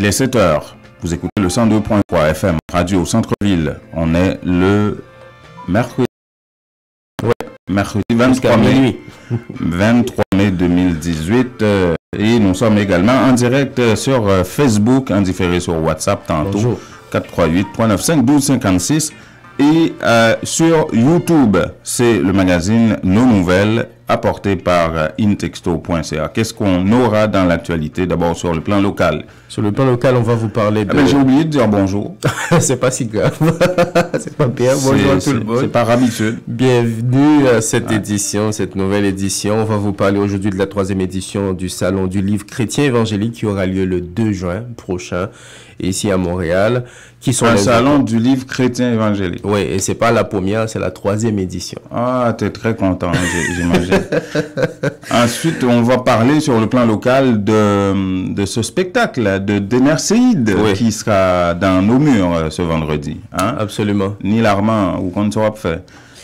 Il est 7 heures. Vous écoutez le 102.3 FM, Radio Centre-Ville. On est le mercredi. Ouais, mercredi 23 mai. 23 mai 2018. Et nous sommes également en direct sur Facebook, en différé sur WhatsApp tantôt. Bonjour. 438-395-1256. Et sur YouTube, c'est le magazine Nos Nouvelles, apporté par intexto.ca. Qu'est-ce qu'on aura dans l'actualité, d'abord sur le plan local? Sur le plan local, on va vous parler de... Ah ben, j'ai oublié de dire bonjour. C'est pas si grave. C'est pas bien. Bonjour à tout le monde. C'est par habitude. Bienvenue à cette édition, cette nouvelle édition. On va vous parler aujourd'hui de la 3e édition du Salon du Livre Chrétien Évangélique qui aura lieu le 2 juin prochain, ici à Montréal. Qui sont un Salon du Livre Chrétien Évangélique. Oui, et c'est pas la première, c'est la 3e édition. Ah, t'es très content, j'imagine. Ensuite, on va parler sur le plan local de ce spectacle de Denerséide qui sera dans nos murs ce vendredi. Hein? Absolument. Ni l'Armand, ou qu'on ne saura pas faire.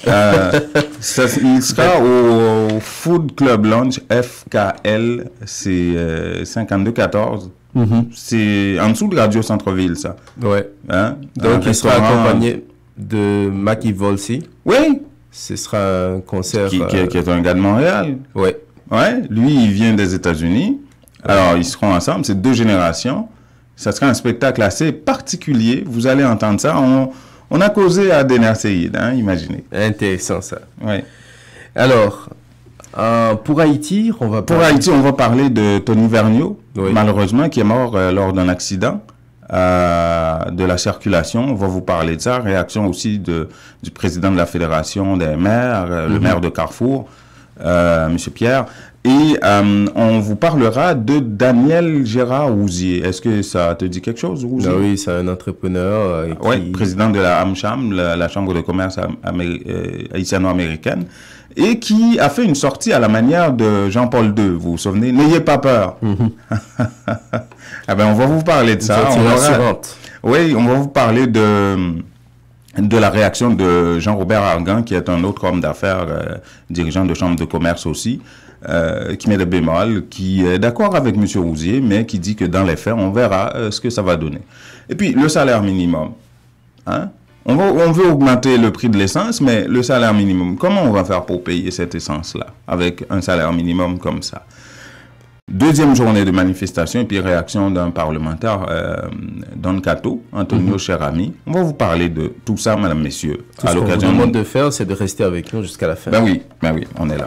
Il sera au Food Club Lounge FKL, c'est 5214. C'est en dessous de Radio Centre-Ville, ça. Ouais. Hein? Donc, il sera accompagné de Mackie Volsi. Oui. Ce sera un concert... Qui est un gars de Montréal. Oui. Ouais. Lui, il vient des États-Unis. Alors, ils seront ensemble. C'est 2 générations. Ça sera un spectacle assez particulier. Vous allez entendre ça. On a causé à Denerséide, hein, imaginez. Intéressant, ça. Oui. Alors... pour Haïti, on va parler de Tony Vergniaud, malheureusement, qui est mort lors d'un accident de la circulation. On va vous parler de ça. Réaction aussi du président de la Fédération des maires, le maire de Carrefour, M. Pierre. Et on vous parlera de Daniel Gérard Rouzier. Est-ce que ça te dit quelque chose, Rouzier? Oui, c'est un entrepreneur. Oui, président de la AmCham, la Chambre de commerce haïtiano-américaine, et qui a fait une sortie à la manière de Jean-Paul II. Vous vous souvenez? N'ayez pas peur. Ah ben, on va vous parler de ça. Oui, on va vous parler de la réaction de Jean-Robert Argan, qui est un autre homme d'affaires, dirigeant de chambre de commerce aussi, qui met le bémol, qui est d'accord avec M. Rouzier, mais qui dit que dans les faits, on verra ce que ça va donner. Et puis, le salaire minimum. Hein? On veut augmenter le prix de l'essence, mais le salaire minimum, comment on va faire pour payer cette essence-là, avec un salaire minimum comme ça? 2e journée de manifestation et puis réaction d'un parlementaire, Don Cato, Antonio Cherami. On va vous parler de tout ça, mesdames, messieurs. Tout ce qu'on vous demande de faire, c'est de rester avec nous jusqu'à la fin. Ben oui, on est là.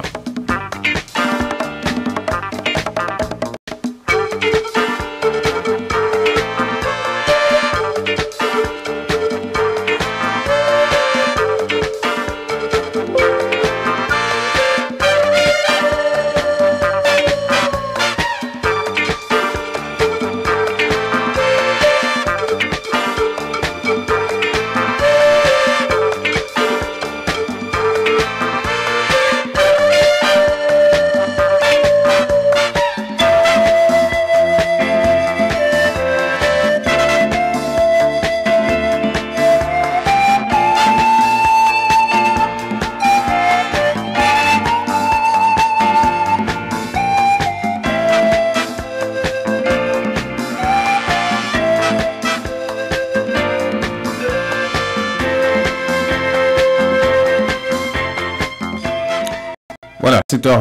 Voilà,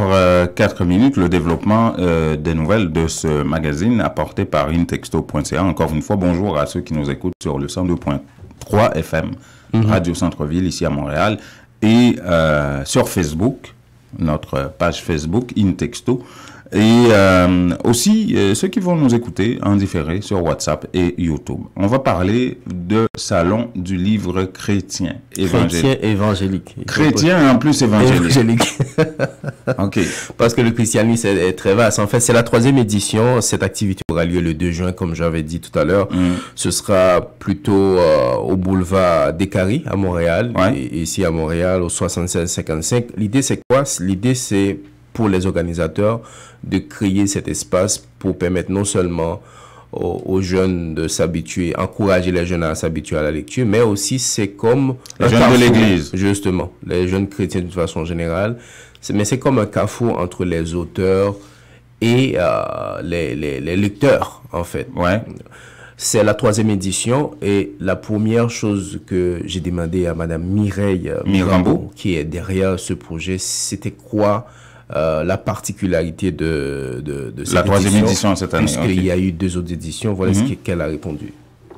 7h04, le développement des nouvelles de ce magazine apporté par intexto.ca. Encore une fois, bonjour à ceux qui nous écoutent sur le 102.3 FM, Radio Centre-Ville, ici à Montréal, et sur Facebook, notre page Facebook, Intexto, et aussi ceux qui vont nous écouter en différé sur WhatsApp et YouTube. On va parler de Salon du Livre Chrétien Évangélique. Chrétien et en plus évangélique. Ok. Parce que le christianisme est très vaste. En fait, c'est la 3e édition. Cette activité aura lieu le 2 juin, comme j'avais dit tout à l'heure. Ce sera plutôt au boulevard Descaries, à Montréal. Et ici à Montréal, au 76-55. L'idée, c'est quoi? L'idée, c'est pour les organisateurs de créer cet espace pour permettre non seulement aux jeunes de s'habituer, encourager les jeunes à s'habituer à la lecture, mais aussi c'est comme les jeunes de l'église. Justement, les jeunes chrétiens de façon générale. Mais c'est comme un carrefour entre les auteurs et les lecteurs, en fait. Ouais. C'est la 3e édition et la première chose que j'ai demandé à Madame Mireille Mirambeau, qui est derrière ce projet, c'était quoi la particularité de cette la 3e édition cette année. Puisqu'il y a eu 2 autres éditions, voilà ce qu'elle a répondu.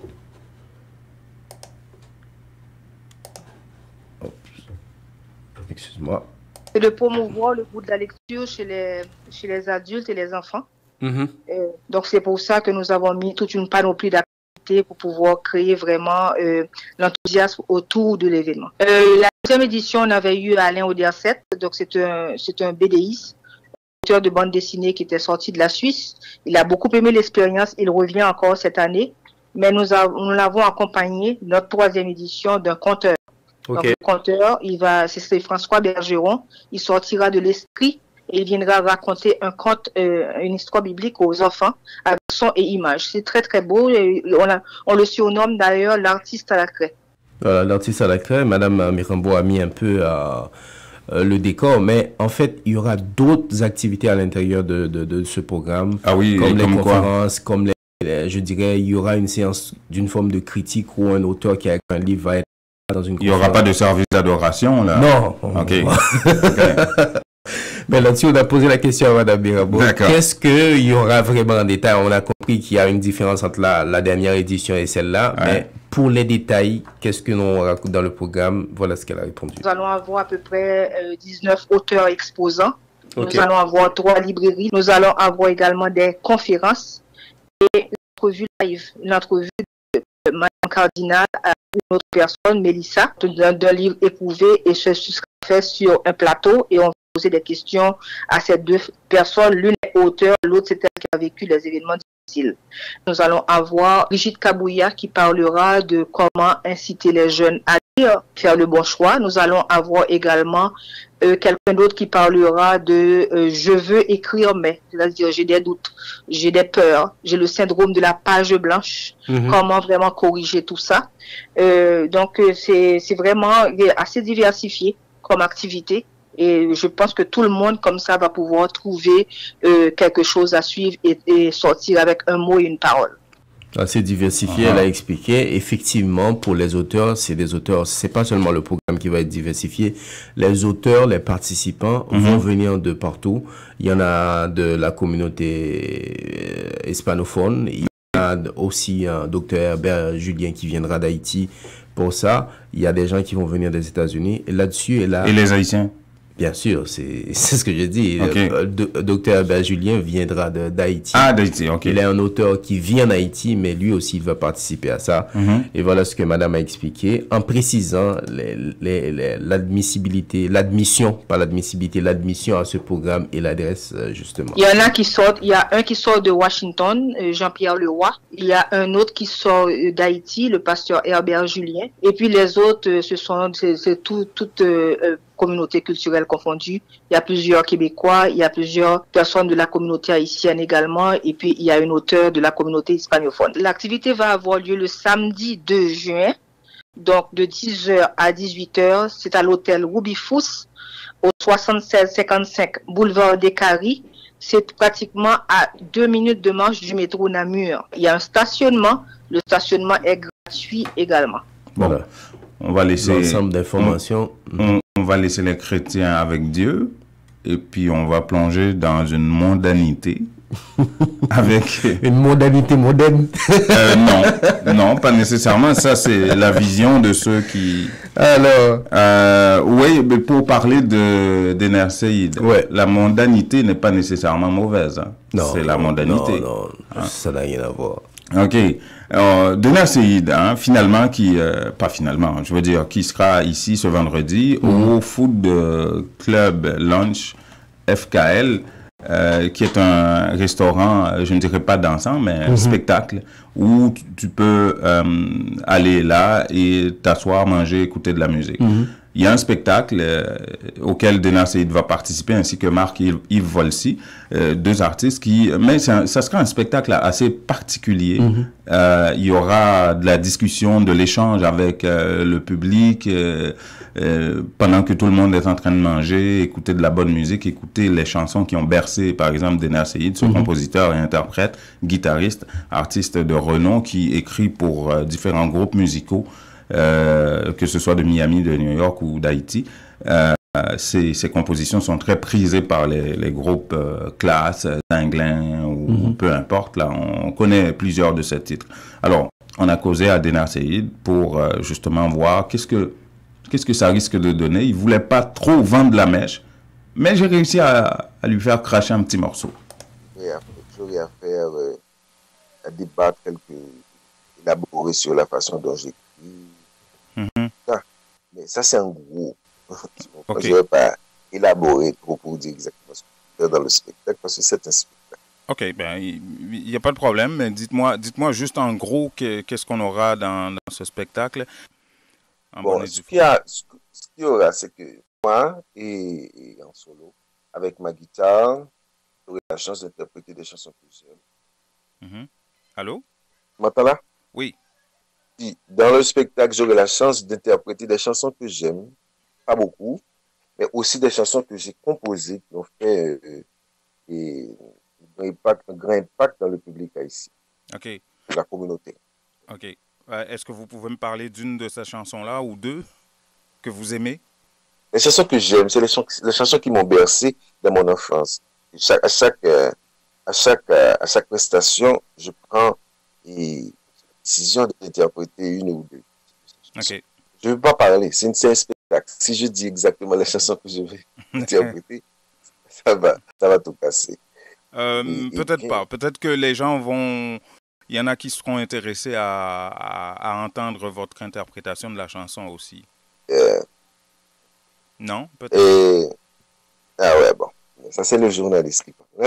Excuse-moi. C'est de promouvoir le goût de la lecture chez les adultes et les enfants. Donc, c'est pour ça que nous avons mis toute une panoplie d'activités pour pouvoir créer vraiment l'enthousiasme autour de l'événement. La 2e édition, on avait eu Alain Auderset, donc c'est un BDiste, auteur de bande dessinée qui était sorti de la Suisse. Il a beaucoup aimé l'expérience, il revient encore cette année, mais nous l'avons accompagné, notre 3e édition, d'un conteur. Donc, le conteur, c'est François Bergeron, il sortira de l'esprit et il viendra raconter un conte, une histoire biblique aux enfants avec son et images. C'est très très beau. On le surnomme d'ailleurs l'artiste à la craie. L'artiste à la craie, Madame Mirambeau a mis un peu le décor, mais en fait, il y aura d'autres activités à l'intérieur de ce programme. Ah oui, comme les conférences, comme je dirais, il y aura une séance d'une forme de critique où un auteur qui a écrit un livre va être dans une conférence. Il n'y aura pas de service d'adoration là? Non. Ok. Mais là-dessus, on a posé la question à Mme Mirambeau. Qu'est-ce qu'il y aura vraiment en détail? On a compris qu'il y a une différence entre la dernière édition et celle-là. Ouais. Mais pour les détails, qu'est-ce que l'on raconte dans le programme? Voilà ce qu'elle a répondu. Nous allons avoir à peu près 19 auteurs exposants. Nous allons avoir 3 librairies. Nous allons avoir également des conférences et l'entrevue live. L'entrevue de Mme Cardinal à une autre personne, Mélissa, d'un livre éprouvé, et ce sera fait sur un plateau et on poser des questions à ces 2 personnes. L'une est auteur, l'autre c'est elle qui a vécu les événements difficiles. Nous allons avoir Brigitte Kabouya qui parlera de comment inciter les jeunes à lire, faire le bon choix. Nous allons avoir également quelqu'un d'autre qui parlera de je veux écrire mais, c'est-à-dire j'ai des doutes, j'ai des peurs, j'ai le syndrome de la page blanche, comment vraiment corriger tout ça. Donc c'est vraiment assez diversifié comme activité. Et je pense que tout le monde, comme ça, va pouvoir trouver quelque chose à suivre et sortir avec un mot et une parole. Assez diversifié, elle a expliqué. Effectivement, pour les auteurs, c'est pas seulement le programme qui va être diversifié. Les auteurs, les participants vont venir de partout. Il y en a de la communauté hispanophone. Il y a aussi un docteur Herbert Julien qui viendra d'Haïti pour ça. Il y a des gens qui vont venir des États-Unis. Et là-dessus, et les Haïtiens? Bien sûr, c'est ce que j'ai dit. Docteur Herbert Julien viendra d'Haïti. Ah, d'Haïti, ok. Il est un auteur qui vient d'Haïti, mais lui aussi, il va participer à ça. Et voilà ce que madame a expliqué, en précisant l'admissibilité, l'admission à ce programme et l'adresse, justement. Il y en a qui sortent, il y a un qui sort de Washington, Jean-Pierre Leroy. Il y a un autre qui sort d'Haïti, le pasteur Herbert Julien. Et puis les autres, c'est toute communauté culturelle confondue. Il y a plusieurs Québécois, il y a plusieurs personnes de la communauté haïtienne également, et puis il y a une auteure de la communauté hispanophone. L'activité va avoir lieu le samedi 2 juin, donc de 10h à 18h. C'est à l'hôtel Ruby Fous, au 7655 boulevard des Caries. C'est pratiquement à 2 minutes de marche du métro Namur. Il y a un stationnement. Le stationnement est gratuit également. Bon, on va laisser l'ensemble d'informations. On va laisser les chrétiens avec Dieu et puis on va plonger dans une mondanité avec une mondanité moderne. Non, pas nécessairement. Ça, c'est la vision de ceux qui. Alors, oui, mais pour parler d'Ener Seïd, la mondanité n'est pas nécessairement mauvaise. Hein. C'est la mondanité. Non, ça n'a rien à voir. Ok. D'Ener Seïd, finalement, pas finalement, je veux dire, qui sera ici ce vendredi au Food Club Lunch FKL, qui est un restaurant, je ne dirais pas dansant, mais un spectacle où tu peux aller là et t'asseoir, manger, écouter de la musique. il y a un spectacle auquel Denar Seyid va participer, ainsi que Marc-Yves Volsi, deux artistes mais ça sera un spectacle assez particulier. Il y aura de la discussion, de l'échange avec le public, pendant que tout le monde est en train de manger, écouter de la bonne musique, écouter les chansons qui ont bercé, par exemple, Denar Seyid, ce compositeur et interprète, guitariste, artiste de renom, qui écrit pour différents groupes musicaux, que ce soit de Miami, de New York ou d'Haïti. Ces compositions sont très prisées par les groupes Classe, Tinglin ou peu importe. Là, on connaît plusieurs de ces titres. Alors, on a causé à Denar Seyid pour justement voir qu'est-ce que ça risque de donner. Il voulait pas trop vendre la mèche, mais j'ai réussi à lui faire cracher un petit morceau. J'aurais à faire à débattre élaborer sur la façon dont j'écris. Mais ça, c'est en gros. Okay. Je ne vais pas élaborer trop pour dire exactement ce que je fais dans le spectacle, parce que c'est un spectacle. OK, ben il n'y a pas de problème, mais dites-moi juste en gros qu'est-ce qu'on aura dans ce spectacle. Bon, ce qu'il y aura, c'est que moi, et en solo, avec ma guitare, j'aurai la chance d'interpréter des chansons que j'aime. Allô? Tu m'entends là? Oui. Dans le spectacle, j'aurai la chance d'interpréter des chansons que j'aime, pas beaucoup, mais aussi des chansons que j'ai composées, qui ont fait un grand impact dans le public haïtien. OK. De la communauté. OK. Est-ce que vous pouvez me parler d'une de ces chansons-là ou deux que vous aimez? Les chansons que j'aime, c'est les chansons qui m'ont bercé dans mon enfance. À chaque prestation, je prends une décision d'interpréter une ou deux. OK. Je ne veux pas parler, c'est un spectacle. Si je dis exactement les chansons que je vais interpréter, ça va tout casser. Peut-être pas. Peut-être que les gens vont... Il y en a qui seront intéressés à entendre votre interprétation de la chanson aussi. Non, peut-être. Ah ouais, bon. Ça, c'est le journaliste qui parle.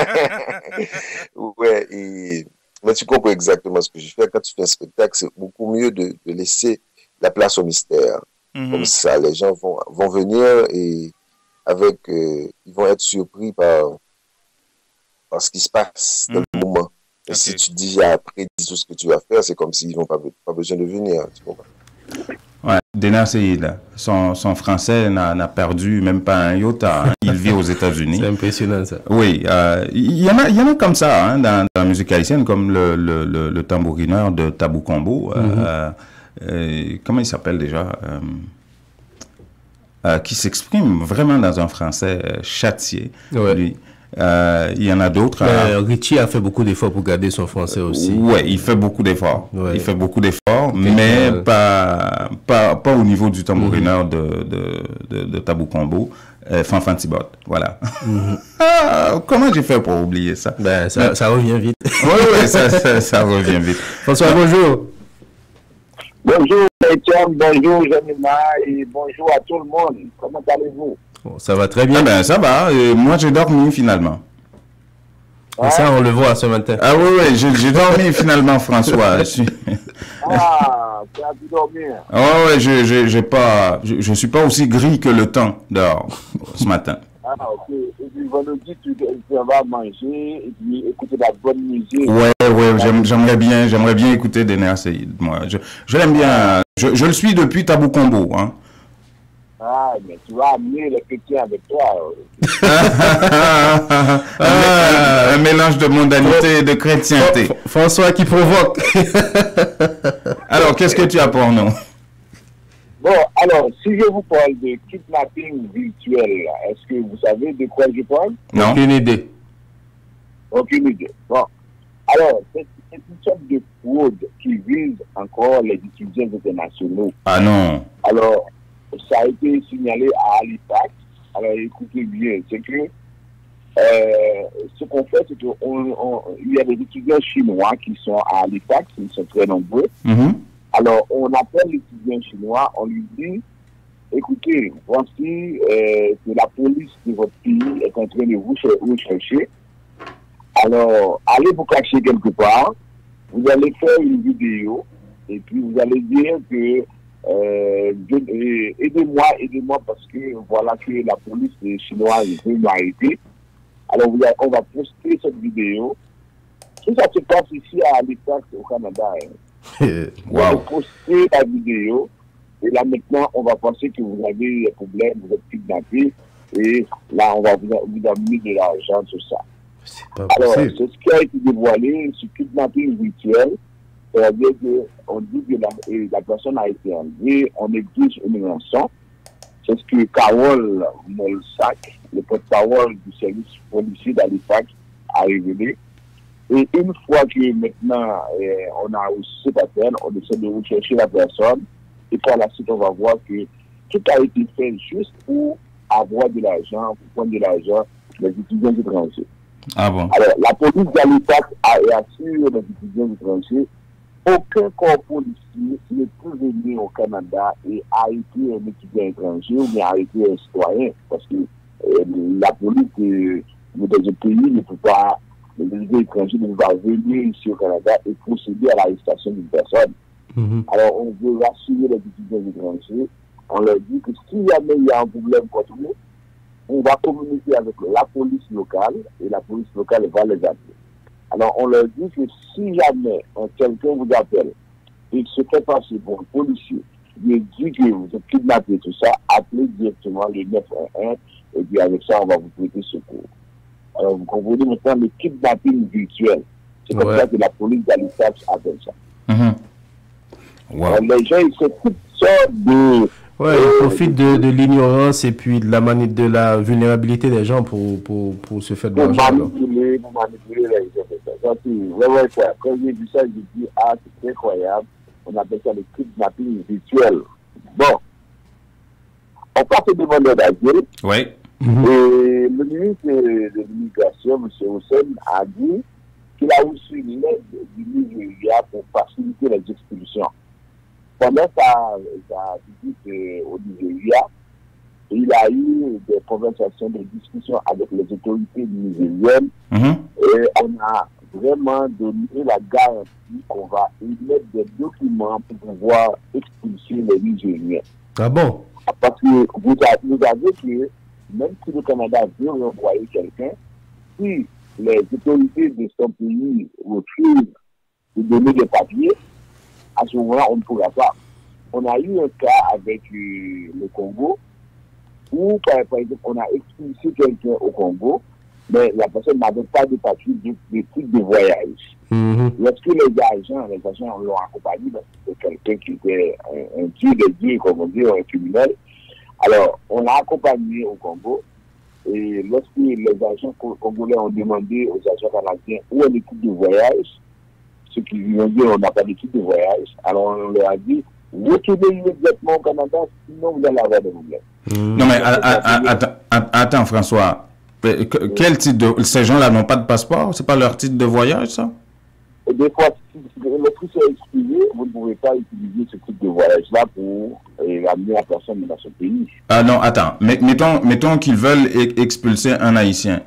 Ouais, mais tu comprends exactement ce que je fais. Quand tu fais un spectacle, c'est beaucoup mieux de laisser la place au mystère. Comme ça, les gens vont venir et ils vont être surpris par ce qui se passe dans le moment. Et si tu dis après, dis tout ce que tu vas faire, c'est comme s'ils n'ont pas besoin de venir. Tu comprends? Ouais, Denar Seyid, son français n'a perdu même pas un iota. Hein. Il vit aux États-Unis. C'est impressionnant ça. Oui, il y en a comme ça hein, dans la musique haïtienne, comme le tambourineur de Tabou Combo. Comment il s'appelle déjà qui s'exprime vraiment dans un français châtié. Ouais. Lui. Il y en a d'autres. Richie a fait beaucoup d'efforts pour garder son français aussi. Oui, il fait beaucoup d'efforts. Ouais. Il fait beaucoup d'efforts, mais pas au niveau du tambourineur de Tabou Combo, Fanfan Tibot. Voilà. Comment j'ai fait pour oublier ça? Ben, ça revient vite. Oui, ça revient vite. François, bonjour. Bonjour Étienne, bonjour Janima et bonjour à tout le monde. Comment allez-vous? Bon, ça va très bien. Ben, ça va. Moi, j'ai dormi finalement. Et ça, on le voit ce matin. Ah oui, j'ai dormi finalement, François. Ah, tu as pu dormir? Ah ouais, je suis pas aussi gris que le temps dehors ce matin. Ah, ok. Et puis vendredi, tu vas manger et puis écouter de la bonne musique. Ouais, j'aimerais bien écouter Denar Seyid. Moi, je l'aime bien. Je le suis depuis Tabou Combo, hein. Ah, mais tu vas amener les chrétiens avec toi. Un mélange de mondanité et de chrétienté. François qui provoque. Alors, qu'est-ce que tu as pour nous? Bon, alors, si je vous parle de kidnapping virtuel, est-ce que vous savez de quoi je parle? Non. Aucune idée. Aucune idée. Bon. Alors, c'est une sorte de fraude qui vise encore les étudiants internationaux. Ah non. Alors, ça a été signalé à Halifax. Alors, écoutez bien, c'est que ce qu'on fait, c'est qu'il y a des étudiants chinois qui sont à Halifax, ils sont très nombreux. Alors, on appelle l'étudiant chinois, on lui dit, écoutez, voici que la police de votre pays est en train de vous chercher. Alors, allez vous cacher quelque part, vous allez faire une vidéo, et puis vous allez dire que aidez-moi parce que voilà que la police chinoise veut m'arrêter. Alors on va poster cette vidéo. Tout ça se passe ici à Halifax au Canada. On va poster la vidéo et là maintenant on va penser que vous avez des problèmes, vous êtes kidnappé et là on va vous amener de l'argent, tout ça. Alors c'est ce qui a été dévoilé, ce kidnapping virtuel. C'est-à-dire qu'on dit que la personne a été enlevée, on exige une rançon. C'est ce que Carole Molsac, le porte-parole du service policier d'Halifax, a révélé. Et une fois que maintenant on a reçu cette appel, on essaie de rechercher la personne. Et par la suite, on va voir que tout a été fait juste pour avoir de l'argent, pour prendre de l'argent des étudiants étrangers. Ah bon? Alors, la police d'Halifax a assuré les étudiants étrangers. Aucun corps policier ne peut venir au Canada et arrêter un étudiant étranger ou bien arrêter un citoyen parce que la police dans un pays ne peut pas, les étrangers ne peuvent pas venir ici au Canada et procéder à l'arrestation d'une personne. Alors on veut rassurer les étudiants étrangers, on leur dit que si jamais il y a un problème contre nous, on va communiquer avec la police locale et la police locale va les appeler. Alors, on leur dit que si jamais quelqu'un vous appelle, il se fait passer pour un policier, il dit que vous êtes kidnappé, tout ça, appelez directement le 911 et puis avec ça, on va vous prêter secours. Alors, vous comprenez maintenant le kidnapping virtuel. C'est comme ça que la police d'Halifax appelle ça. Alors, les gens, ils se toutes sortes de... Ouais, ils profitent de l'ignorance et puis de la vulnérabilité des gens pour se faire de l'argent. Pour manipuler les gens. Ouais, quoi. Quand j'ai vu ça, j'ai dit, ah, c'est incroyable. On appelle ça le kidnapping virtuel. Bon. On passe au demandeur d'asile. Oui. Et le ministre de l'Immigration, M. Hussein, a dit qu'il a reçu une aide du Nigeria pour faciliter les expulsions. Pendant sa visite au Nigeria, il a eu des conversations, des discussions avec les autorités nigériennes et on a vraiment donné la garantie qu'on va émettre des documents pour pouvoir expulser les Nigériens. Ah bon? Parce que vous avez que même si le Canada veut renvoyer quelqu'un, si les autorités de son pays refusent de donner des papiers, à ce moment-là, on ne pourra pas. On a eu un cas avec le Congo où, par exemple, on a expulsé quelqu'un au Congo, mais la personne n'avait pas de papier de titre de voyage. Lorsque les agents l'ont accompagné, c'est quelqu'un qui était un tueur de Dieu, comme on dit, un criminel. Alors, on l'a accompagné au Congo. Et lorsque les agents congolais ont demandé aux agents canadiens où est le titre de voyage, ceux qui lui ont dit on n'a pas de titre de voyage, alors on leur a dit retournez immédiatement au Canada, sinon vous allez avoir des problèmes. Non mais attends François, quel titre de... Ces gens-là n'ont pas de passeport? C'est pas leur titre de voyage, ça? Et des fois, si le prix est expiré, vous ne pouvez pas utiliser ce type de voyage-là pour ramener la personne dans ce pays. Ah non, attends. Mettons qu'ils veulent expulser un Haïtien.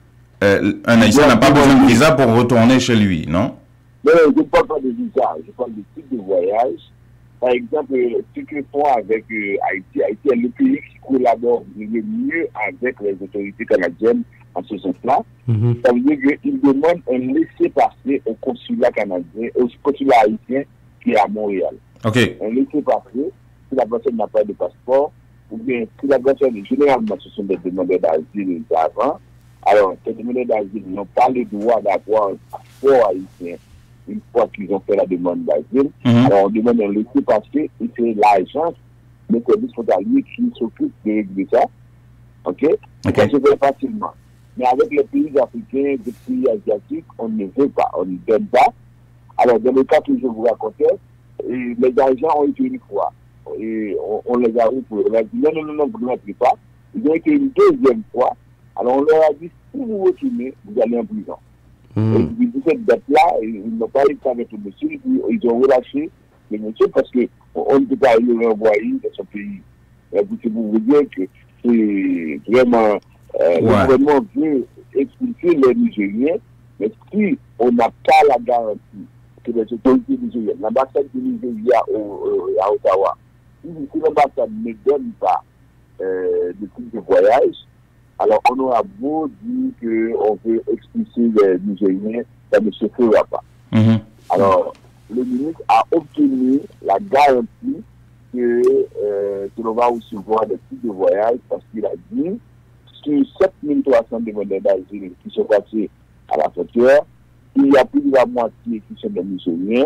Un Haïtien n'a pas besoin de visa pour retourner chez lui, non? Non, je ne parle pas de visa, je parle de type de voyage. Par exemple, ce que font avec Haïti. Haïti est le pays qui collabore le mieux avec les autorités canadiennes en ce sens-là. Ça veut dire qu'ils demandent un laissez-passer au consulat canadien, au consulat haïtien qui est à Montréal. Okay. Un laissez-passer, si la personne n'a pas de passeport, ou bien si la personne, généralement, ce sont des demandeurs d'asile avant. Alors, ces demandeurs d'asile n'ont pas le droit d'avoir un passeport haïtien une fois qu'ils ont fait la demande d'asile. Alors, on demande un laissez-passer et c'est l'agence de service frontalier qui s'occupe de régler ça. OK? Ça se fait facilement. Mais avec les pays africains, les pays asiatiques, on ne veut pas, on ne donne pas. Alors, dans le cas que je vous racontais, les agents ont été une fois. Et on les a eu pour eux. On a dit non, vous ne l'avez pas. Ils ont été une deuxième fois. Alors, on leur a dit, si vous retournez, vous allez en prison. Et puis, cette date-là, ils n'ont pas été avec le monsieur. Ils ont relâché le monsieur parce qu'on ne peut pas le renvoyer dans son pays. Et puis, c'est pour vous dire que c'est vraiment... le gouvernement veut expulser les Nigériens, mais si on n'a pas la garantie que les autorités nigériennes, l'ambassade du Nigeria à Ottawa, si l'ambassade ne donne pas de titre de voyage, alors on aura beau dire qu'on veut expulser les Nigériens, ça ne se fera pas. Alors, le ministre a obtenu la garantie que l'on va recevoir des titres de voyage parce qu'il a dit sur 7300 demandeurs d'asile qui sont passés à la frontière, il y a plus de la moitié qui sont des Nigériens.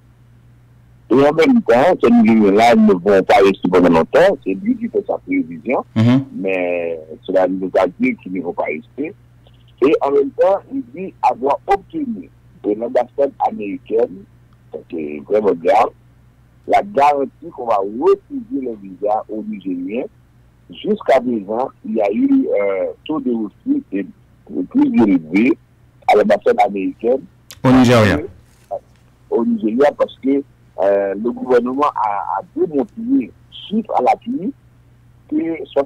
Et en même temps, ces Nigériens-là ne vont pas rester pendant longtemps, c'est lui qui fait sa prévision, mais cela ne veut pas dire qu'ils ne vont pas rester. Et en même temps, il dit avoir obtenu de l'ambassade américaine, c'est vraiment grave, la garantie qu'on va refuser les visas aux Nigériens. Jusqu'à présent, il y a eu un taux de refus plus élevé à l'ambassade américaine. Au Nigeria. Au Nigeria, parce que le gouvernement a démontré, chiffre à l'appui, que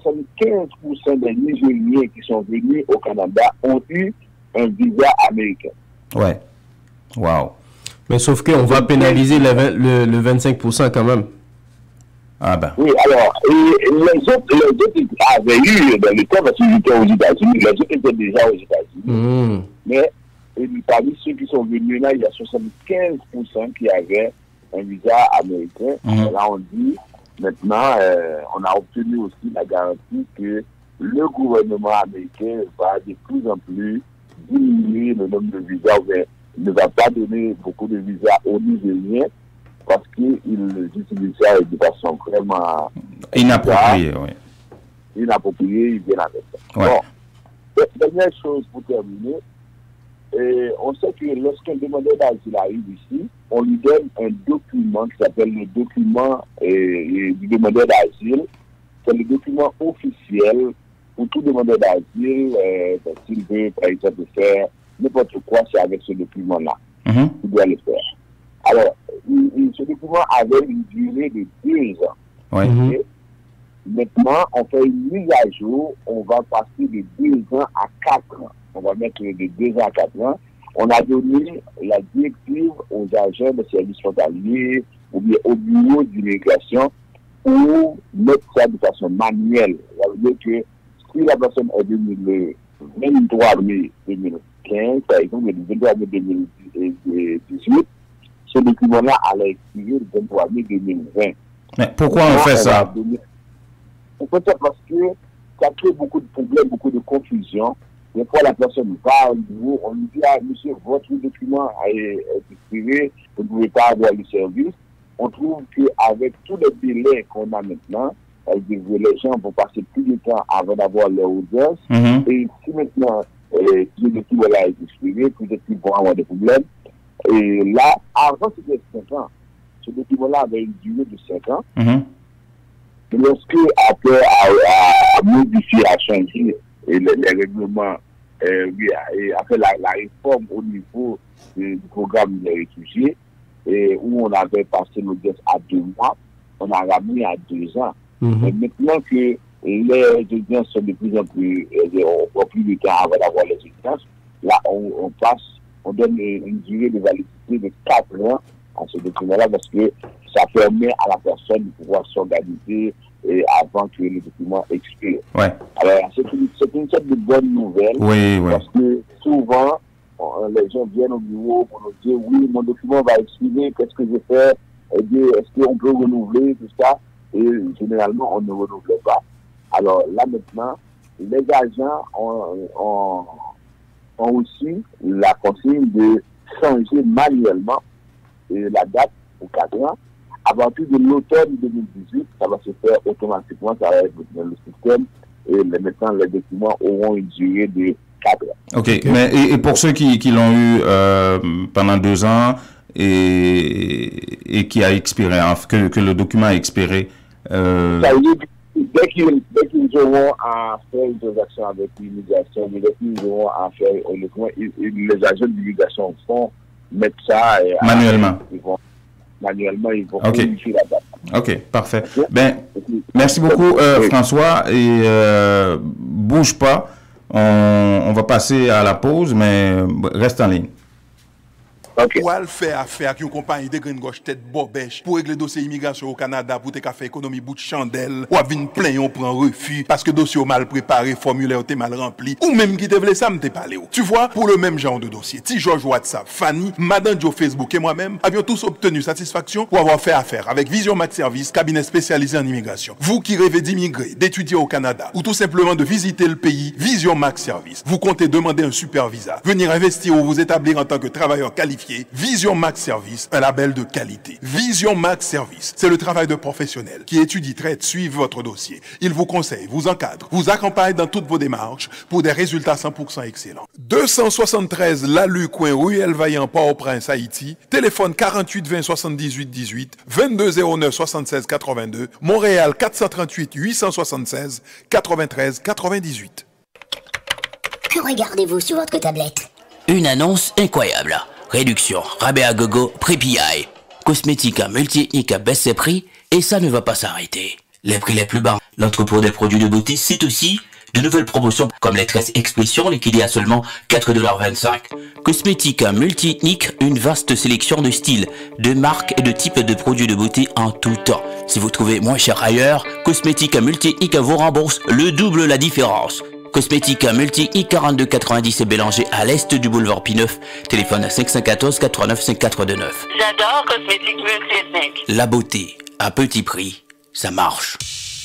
75% des Nigériens qui sont venus au Canada ont eu un visa américain. Ouais. Waouh. Mais sauf qu'on va pénaliser le 25% quand même. Ah ben. Oui, alors, et les autres avaient eu dans le temps, parce qu'ils étaient aux États-Unis, les autres étaient déjà aux États-Unis. Mais parmi ceux qui sont venus là, il y a 75% qui avaient un visa américain. Et là, on dit, maintenant, on a obtenu aussi la garantie que le gouvernement américain va de plus en plus diminuer le nombre de visas, mais ne va pas donner beaucoup de visas aux Nigériens parce qu'ils utilisent ça de façon vraiment inappropriée. Oui. Inappropriée, ils viennent avec ça. Ouais. Bon, dernière chose pour terminer, on sait que lorsqu'un demandeur d'asile arrive ici, on lui donne un document qui s'appelle le document du demandeur d'asile. C'est le document officiel pour tout demandeur d'asile, s'il veut, par exemple, faire n'importe quoi, c'est avec ce document-là. Il doit le faire. Alors, ce document avait une durée de 2 ans. Ouais. Maintenant, on fait une mise à jour, on va passer de 2 ans à 4 ans. On va mettre de 2 ans à 4 ans. On a donné la directive aux agents de services frontaliers ou bien au bureau d'immigration pour mettre ça de façon manuelle. Ça veut dire que si la personne est le 23 mai 2015, par exemple, le 23 mai 2018, ce document-là allait expirer le 23 mai 2020. Mais pourquoi on fait ça? On fait ça parce que ça crée beaucoup de problèmes, beaucoup de confusion. Des fois, la personne va au bureau, on lui dit, ah, monsieur, votre document est expiré, vous ne pouvez pas avoir le service. On trouve qu'avec tous les délais qu'on a maintenant, les gens vont passer plus de temps avant d'avoir leur audience. Et si maintenant, le document est expiré, peut-être qu'ils vont avoir des problèmes. Et là, avant, c'était 5 ans. Ce document-là avait une durée de 5 ans. Et lorsque, après, à modifier, à changer les règlements, et après la réforme au niveau du programme des réfugiés, où on avait passé l'audience à 2 mois, on a ramené à 2 ans. Et maintenant que les audiences sont de plus en plus, on prend plus de temps avant d'avoir les audiences, là, on donne une durée de validité de 4 ans à ce document-là parce que ça permet à la personne de pouvoir s'organiser avant que le document expire. Ouais. Alors, c'est une sorte de bonne nouvelle parce que souvent, les gens viennent au bureau pour nous dire oui, mon document va expirer, qu'est-ce que je fais? Est-ce qu'on peut renouveler, tout ça? Et généralement, on ne renouvelle pas. Alors là, maintenant, les agents ont aussi la consigne de changer manuellement la date pour 4 ans. À partir de l'automne 2018, ça va se faire automatiquement, ça va être dans le système et maintenant les documents auront une durée de 4 ans. Ok, mais et pour ceux qui l'ont eu pendant 2 ans et qui a expiré, que le document a expiré. Ça veut dire dès qu'ils auront à faire une transaction avec l'immigration, dès qu'ils auront à faire un document, les agents d'immigration vont mettre ça manuellement. Ils vont modifier la date. Ok, parfait. Ben, merci beaucoup François et bouge pas. On va passer à la pause, mais reste en ligne. Ou à le faire affaire avec une compagnie de green gauche tête bobèche pour régler dossier immigration au Canada pour te faire économie bout de chandelle. Ou à venir plein on prend refus parce que dossier mal préparé, formulaire t'es mal rempli. Ou même qui te voulait ça m'te parlé. Tu vois, pour le même genre de dossier, T. George WhatsApp, Fanny, Madame Joe Facebook et moi-même avions tous obtenu satisfaction pour avoir fait affaire avec Vision Max Service, cabinet spécialisé en immigration. Vous qui rêvez d'immigrer, d'étudier au Canada ou tout simplement de visiter le pays, Vision Max Service. Vous comptez demander un super visa, venir investir ou vous établir en tant que travailleur qualifié. Vision Max Service, un label de qualité. Vision Max Service, c'est le travail de professionnels qui étudie, traite, suivent votre dossier. Il vous conseille, vous encadre, vous accompagne dans toutes vos démarches pour des résultats 100% excellents. 273 Lalu, coin Ruelle Vaillant, Port-au-Prince, Haïti. Téléphone 48 20 78 18, 22 09 76 82. Montréal 438 876 93 98. Que regardez-vous sur votre tablette? Une annonce incroyable. Réduction, rabais à gogo, prix PI. Cosmétique multi-ethnique à baisse ses prix et ça ne va pas s'arrêter. Les prix les plus bas. L'entrepôt des produits de beauté, c'est aussi de nouvelles promotions comme les tresses expression liquidées à seulement 4,25 $. Cosmétique multi-ethnique, une vaste sélection de styles, de marques et de types de produits de beauté en tout temps. Si vous trouvez moins cher ailleurs, Cosmétique multi-ethnique vous rembourse le double la différence. Cosmétique multi-ethnique 42,90 et Bélanger à l'est du boulevard P9. Téléphone à 514 89 5429. J'adore Cosmétique multi-ethnique. La beauté à petit prix, ça marche.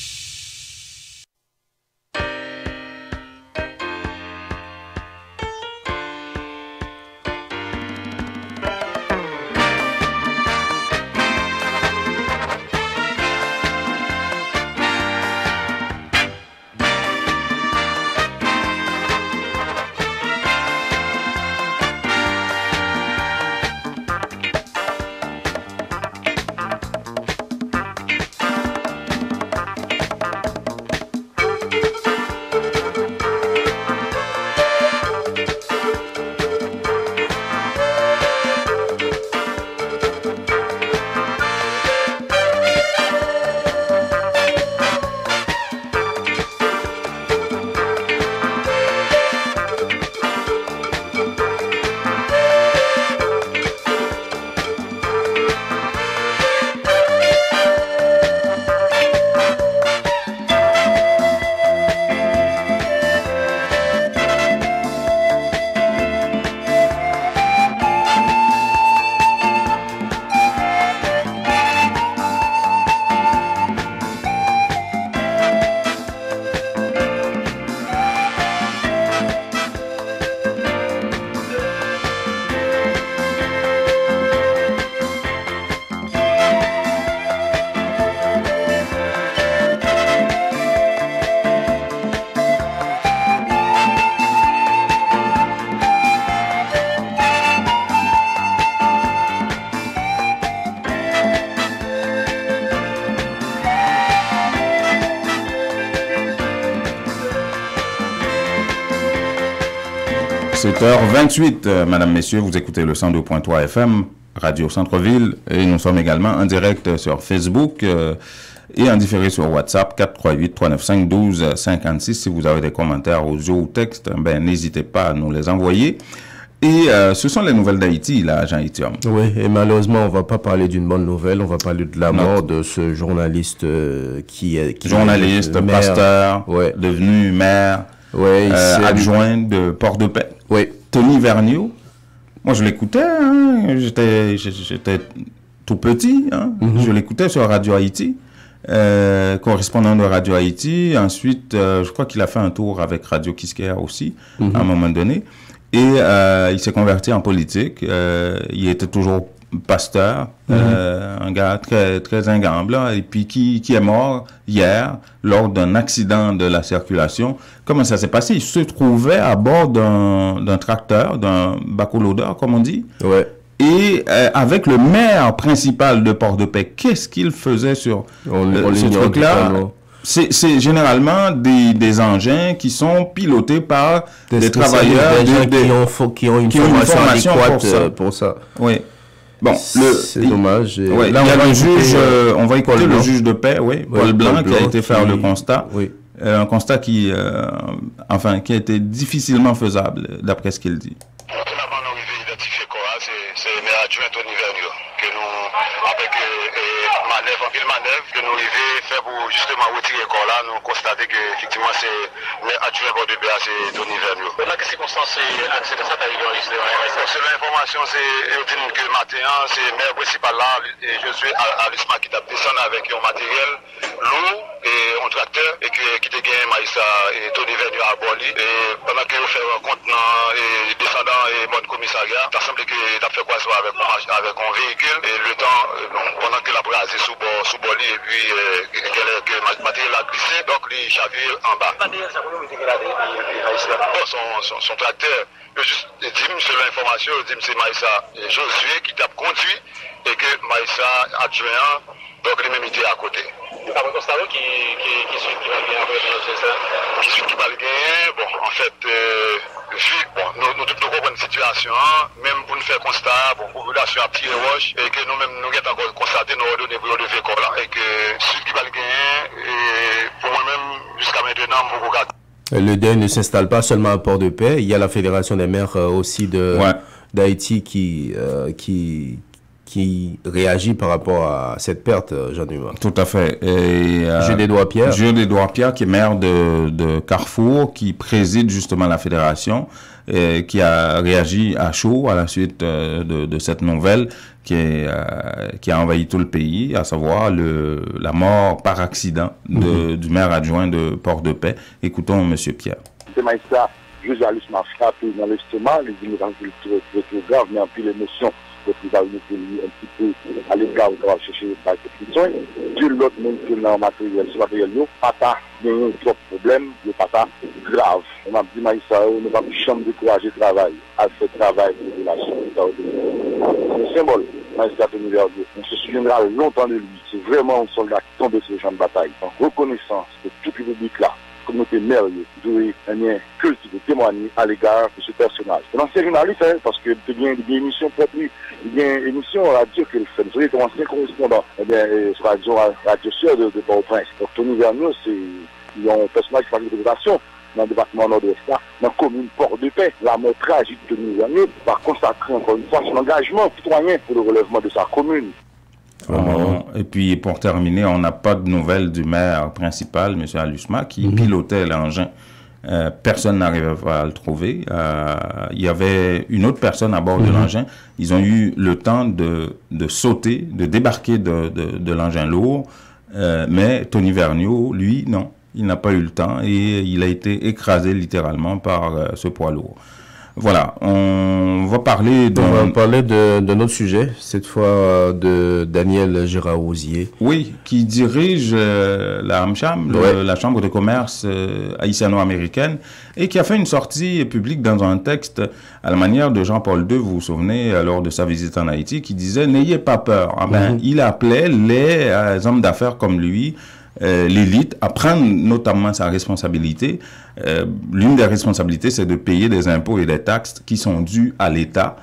h28, Madame, Messieurs, vous écoutez le 102.3 FM, Radio Centre-Ville, et nous sommes également en direct sur Facebook et en différé sur WhatsApp 438-395-1256. Si vous avez des commentaires audio ou texte, ben, n'hésitez pas à nous les envoyer. Et ce sont les nouvelles d'Haïti, là, Jean Itium. Oui, et malheureusement, on va pas parler d'une bonne nouvelle, on va parler de la mort de ce journaliste qui journaliste, pasteur, ouais, devenu maire, ouais, adjoint de Port-de-Paix. Oui. Tony Vergniaud. Moi, je l'écoutais, hein, j'étais tout petit, hein, je l'écoutais sur Radio Haïti, correspondant de Radio Haïti. Ensuite, je crois qu'il a fait un tour avec Radio Kiskeya aussi, à un moment donné. Et il s'est converti en politique. Il était toujours pasteur, un gars très très ingramble, là, et puis qui est mort hier lors d'un accident de la circulation. Comment ça s'est passé? Il se trouvait à bord d'un tracteur, d'un bateau-loader, comme on dit. Ouais. Et avec le maire principal de Port-de-Paix, qu'est-ce qu'il faisait sur ce truc-là? C'est généralement des engins qui sont pilotés par des travailleurs qui ont une formation adéquate pour ça. Oui. Bon, c'est dommage. Ouais, là, on va écouter le juge de paix, oui, Paul Blanc, qui a été faire le constat. Oui. Un constat qui a été difficilement faisable, d'après ce qu'il dit. Avant d'arriver, identifier quoi, c'est adjoint Tony Vernier, que nous, avec manœuvre, en pile manœuvre, que nous arrivons à faire pour justement retirer l'école là, nous constatons que effectivement c'est l'adjoint Port de Paix, c'est Tony Vernier. Dans quelles circonstances c'est de ça que tu as selon l'information, c'est que matin, c'est le maire principal là, et je suis à l'USMA qui t'a descendu avec un matériel lourd et un tracteur, et qui te gagne Maïssa et Tony Vernier à Boli. Et pendant que vous faites rencontre et descendant et bon commissariat, il semble que tu as fait quoi avec un véhicule, et le temps, pendant que la brase est sous Boli, et puis que le matériel a glissé, donc il chavire en bas. Son tracteur, juste dit, selon l'information, c'est Maïssa et Josué qui t'a conduit, et que Maïssa adjoint, donc les mêmes étaient à côté. Vous avez constaté qui suit qui va gagner, c'est ça? Qui suit qui va gagner, bon, en fait, vu, bon, nous comprenons une situation, même pour nous faire constat, bon, population à pied roche, et que nous-mêmes, nous avons encore constaté nos ordonnées pour lever le corps là, et que celui qui va gagner, et pour moi-même, jusqu'à maintenant, vous regardez. Le deuil ne s'installe pas seulement à Port-de-Paix, il y a la Fédération des maires aussi d'Haïti qui réagit par rapport à cette perte, Jean-Dumas. Tout à fait. Dieudé-Edouard-Pierre. Dieudé-Edouard-Pierre, qui est maire de Carrefour, qui préside justement la fédération, qui a réagi à chaud à la suite de cette nouvelle qui a envahi tout le pays, à savoir la mort par accident du maire adjoint de Port-de-Paix. Écoutons M. Pierre. C'est Maïssa, juste à l'USMA frappé dans l'estomac, les immigrants culturels graves, mais en plus l'émotion. Donc, nous avons été un petit peu à l'égard où on va chercher des soins. Dieu l'autre monde qui est dans le matériel, ce matériel, pas il y a un trop problème, le pas grave. On a dit, Maïssa, nous avons une chambre de courage de travail, à ce travail de la chambre. C'est un symbole, Maïssa Tony Vernier. On se souviendra longtemps de lui. C'est vraiment un soldat qui tombe sur le champ de bataille. En reconnaissance de tout le public là, communauté merveilleuse, doit cultiver, témoigner à l'égard de ce personnage. C'est dans série Marie, parce que il y a des émissions propres, il y a une émission radio qu'il fait. Vous savez comment c'est correspondant, eh bien, sur radio sœur de Port-au-Prince. Donc, Tony Vernier, c'est un personnage qui fait une réputation dans le département nord-ouest, dans la commune Port-de-Paix. La mort tragique de Tony Vernier va consacrer encore une fois son engagement citoyen pour le relèvement de sa commune. Et puis, pour terminer, on n'a pas de nouvelles du maire principal, M. Alusma, qui pilotait l'engin. Personne n'arrivait à le trouver. Il y avait une autre personne à bord de l'engin. Ils ont eu le temps de sauter, de débarquer de l'engin lourd. Mais Tony Vernier, lui, non. Il n'a pas eu le temps et il a été écrasé littéralement par ce poids lourd. Voilà, on va parler d'un autre sujet, cette fois de Daniel Gérard-Osier. Oui, qui dirige la AmCham, la Chambre de commerce haïtiano-américaine, et qui a fait une sortie publique dans un texte à la manière de Jean-Paul II, vous vous souvenez, lors de sa visite en Haïti, qui disait « N'ayez pas peur ». Il appelait les hommes d'affaires comme lui, l'élite, à prendre notamment sa responsabilité. L'une des responsabilités, c'est de payer des impôts et des taxes qui sont dus à l'État,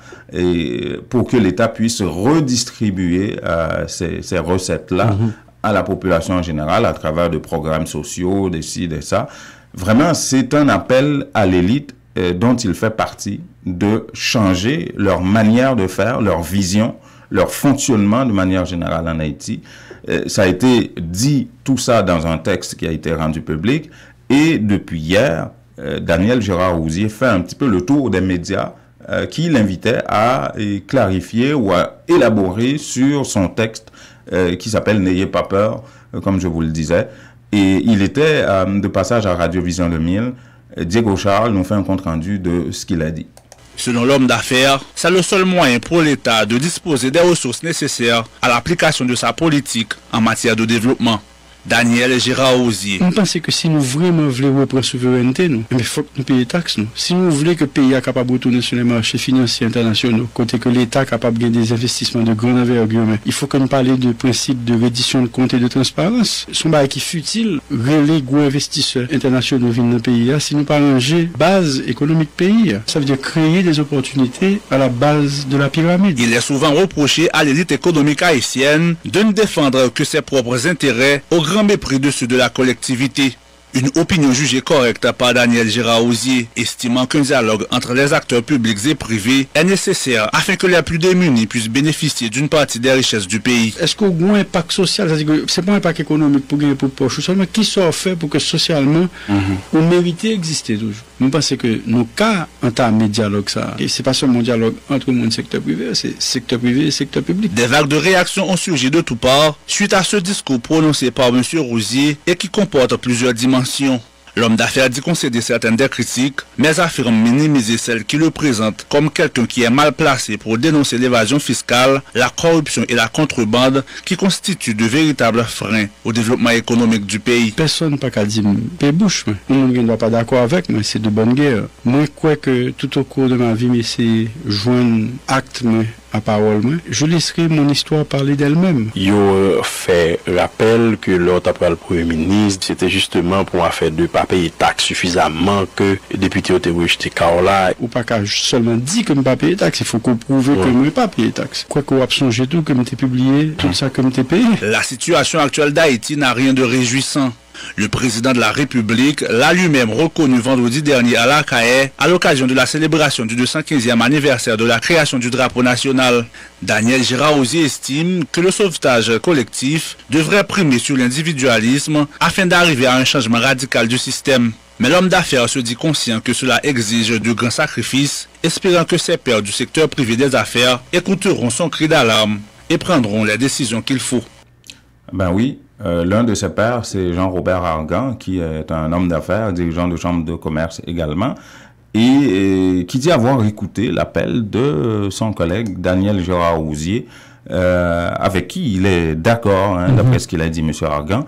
et pour que l'État puisse redistribuer ces recettes-là à la population en général, à travers de programmes sociaux, des ci, des ça. Vraiment, c'est un appel à l'élite dont il fait partie, de changer leur manière de faire, leur vision, leur fonctionnement de manière générale en Haïti. Ça a été dit, tout ça, dans un texte qui a été rendu public. Et depuis hier, Daniel Gérard-Osier fait un petit peu le tour des médias qui l'invitaient à clarifier ou à élaborer sur son texte qui s'appelle « N'ayez pas peur », comme je vous le disais. Et il était de passage à Radio Vision 2000. Diego Charles nous fait un compte-rendu de ce qu'il a dit. Selon l'homme d'affaires, c'est le seul moyen pour l'État de disposer des ressources nécessaires à l'application de sa politique en matière de développement. Daniel Gérard-Osier. On pense que si nous vraiment voulons reprendre souveraineté, il faut que nous payions les taxes. Si nous voulons que le pays soit capable de retourner sur les marchés financiers internationaux, côté que l'État est capable de gagner des investissements de grande envergure, il faut que nous parlions de principe de reddition de comptes et de transparence. Son bail qui est futile, relais gros investisseurs internationaux viennent dans le pays. Si nous parlons de base économique pays, ça veut dire créer des opportunités à la base de la pyramide. Il est souvent reproché à l'élite économique haïtienne de ne défendre que ses propres intérêts au grand mépris de ceux de la collectivité. Une opinion jugée correcte par Daniel Gérard-Osier, estimant qu'un dialogue entre les acteurs publics et privés est nécessaire afin que les plus démunis puissent bénéficier d'une partie des richesses du pays. Est-ce qu'il y a un impact social? C'est pas un impact économique pour gagner pour poche, seulement qui sont fait pour que socialement on mérite exister toujours. Nous pensons que nos cas entamés dialogue ça, et c'est pas seulement un dialogue entre le monde secteur privé, c'est secteur privé et secteur public. Des vagues de réactions ont surgi de toutes parts suite à ce discours prononcé par M. Rosier et qui comporte plusieurs dimensions. L'homme d'affaires dit concéder certaines des critiques, mais affirme minimiser celles qui le présentent comme quelqu'un qui est mal placé pour dénoncer l'évasion fiscale, la corruption et la contrebande qui constituent de véritables freins au développement économique du pays. Personne n'a pas qu'à dire paix bouche, on ne doit pas d'accord avec, mais c'est de bonne guerre. Moi, je crois que tout au cours de ma vie, mais c'est joindre acte, mais à parole, je laisserai mon histoire parler d'elle-même. Yo fait rappel que l'autre après le Premier ministre, c'était justement pour faire de pas payer taxes suffisamment que les députés ont été rejetés car là. Ou pas qu'à seulement dire que je ne pas payer taxes, il faut qu'on prouve que je ne pas payer taxes. Quoi qu'on a changé tout, comme tu publié, tout ça comme tu payé. La situation actuelle d'Haïti n'a rien de réjouissant. Le président de la République l'a lui-même reconnu vendredi dernier à la CAE à l'occasion de la célébration du 215e anniversaire de la création du drapeau national. Daniel Gérard-Osier estime que le sauvetage collectif devrait primer sur l'individualisme afin d'arriver à un changement radical du système. Mais l'homme d'affaires se dit conscient que cela exige de grands sacrifices, espérant que ses pairs du secteur privé des affaires écouteront son cri d'alarme et prendront les décisions qu'il faut. Ben oui. L'un de ses pairs, c'est Jean-Robert Argan, qui est un homme d'affaires, dirigeant de chambre de commerce également, et qui dit avoir écouté l'appel de son collègue Daniel Gérard-Osier, avec qui il est d'accord, d'après ce qu'il a dit, M. Argan.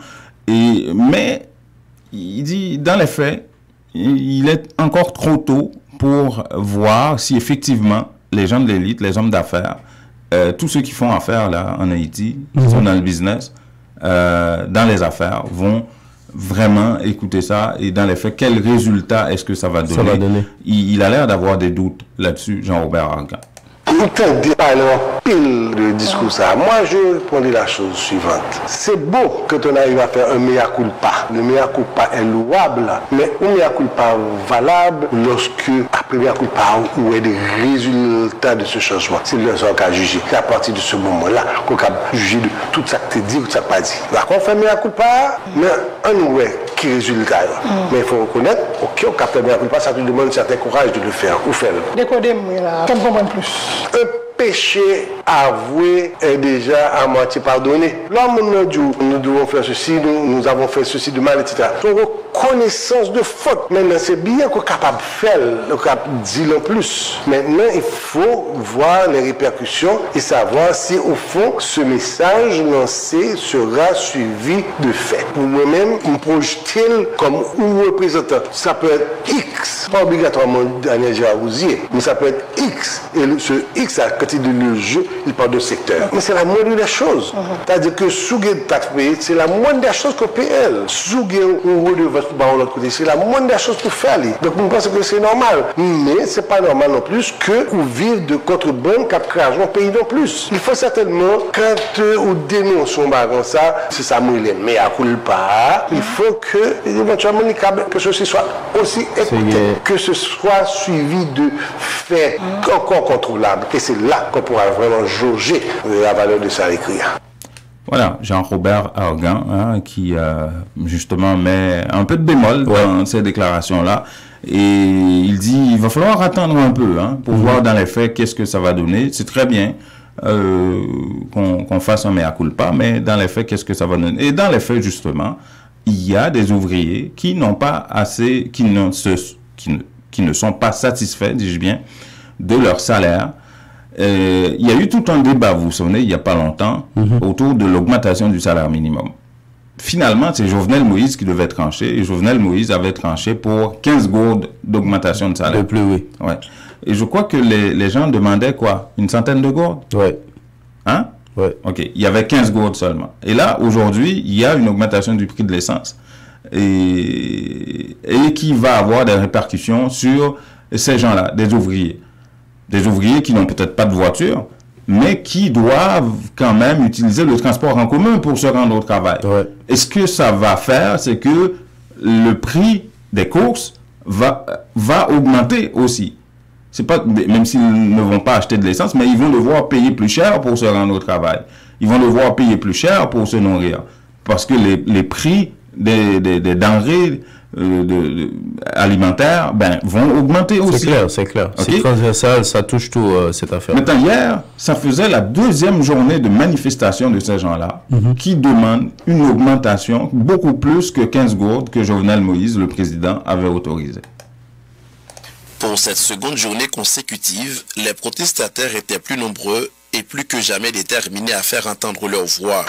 Mais il dit, dans les faits, il est encore trop tôt pour voir si effectivement les gens de l'élite, les hommes d'affaires, tous ceux qui font affaire là en Haïti, qui sont dans le business, dans les affaires, vont vraiment écouter ça et dans les faits, quel résultat est-ce que ça va donner? Il a l'air d'avoir des doutes là-dessus, Jean-Robert Argan. Entendez pas pile de discours ça. Moi, je prends la chose suivante. C'est beau quand on arrive à faire un mea culpa. Le mea culpa est louable, mais un mea culpa valable lorsque, après mea culpa, où est des résultats de ce changement. C'est le gens qui a jugé. C'est à partir de ce moment-là qu'on a jugé de tout ça que tu dis ou tout ça que tu n'as pas dit. Là, on fait mea culpa, mais on ouais qui résultat. Mais il faut reconnaître, ok, on capte mea culpa, ça te demande un certain courage de le faire. Ou faire. Décodez-moi là, je comprends plus. Un péché avoué est déjà à moitié pardonné. Là, nous devons faire ceci, nous avons fait ceci de mal, etc. Donc, reconnaissance de faute. Maintenant, c'est bien qu'on est capable de faire, qu'on est capable de dire en plus. Maintenant, il faut voir les répercussions et savoir si, au fond, ce message lancé sera suivi de fait. Pour moi-même, me projeter comme un représentant. Ça peut être X, pas obligatoirement Daniel Gérard-Osier, mais ça peut être X. Et ce X, quand il dit le jeu, il parle de secteur. Mais c'est la moindre des choses. C'est-à-dire que sous de taxe payée, c'est la moindre des choses que paye elle. Sous ou redevance de l'autre côté, c'est la moindre des choses pour faire. Donc, nous pensons que c'est normal. Mais c'est pas normal non plus que ou vivre de contrebande cap création pays non plus. Il faut certainement, quand on dénonce son bagan ça, c'est ça mouille mais à culpa, il faut que éventuellement que ceci soit aussi écouté, que ce soit suivi de faits encore contrôlables. Et c'est là qu'on pourra vraiment jauger la valeur de ça écrit. Voilà, Jean-Robert Argan, qui justement met un peu de bémol dans ces déclarations-là. Et il dit, il va falloir attendre un peu pour voir dans les faits qu'est-ce que ça va donner. C'est très bien qu'on fasse un mea culpa, mais dans les faits, qu'est-ce que ça va donner? Et dans les faits, justement, il y a des ouvriers qui n'ont pas assez, qui ne sont pas satisfaits, dis-je bien, de leur salaire. Il y a eu tout un débat, vous vous souvenez, il n'y a pas longtemps, autour de l'augmentation du salaire minimum. Finalement, c'est Jovenel Moïse qui devait trancher, et Jovenel Moïse avait tranché pour 15 gourdes d'augmentation de salaire. Oui. Ouais. Et je crois que les gens demandaient quoi? Une centaine de gourdes? Oui. Hein? Oui. Ok, il y avait 15 gourdes seulement. Et là, aujourd'hui, il y a une augmentation du prix de l'essence. Et qui va avoir des répercussions sur ces gens-là, des ouvriers. Des ouvriers qui n'ont peut-être pas de voiture, mais qui doivent quand même utiliser le transport en commun pour se rendre au travail. Ouais. Et ce que ça va faire, c'est que le prix des courses va augmenter aussi. C'est pas, même s'ils ne vont pas acheter de l'essence, mais ils vont devoir payer plus cher pour se rendre au travail. Ils vont devoir payer plus cher pour se nourrir. Parce que les prix des denrées alimentaires vont augmenter aussi. C'est clair. Okay? C'est transversal, ça touche tout cette affaire. Maintenant, hier, ça faisait la deuxième journée de manifestation de ces gens-là qui demandent une augmentation beaucoup plus que 15 gourdes que Jovenel Moïse, le président, avait autorisé. Pour cette seconde journée consécutive, les protestataires étaient plus nombreux et plus que jamais déterminés à faire entendre leur voix.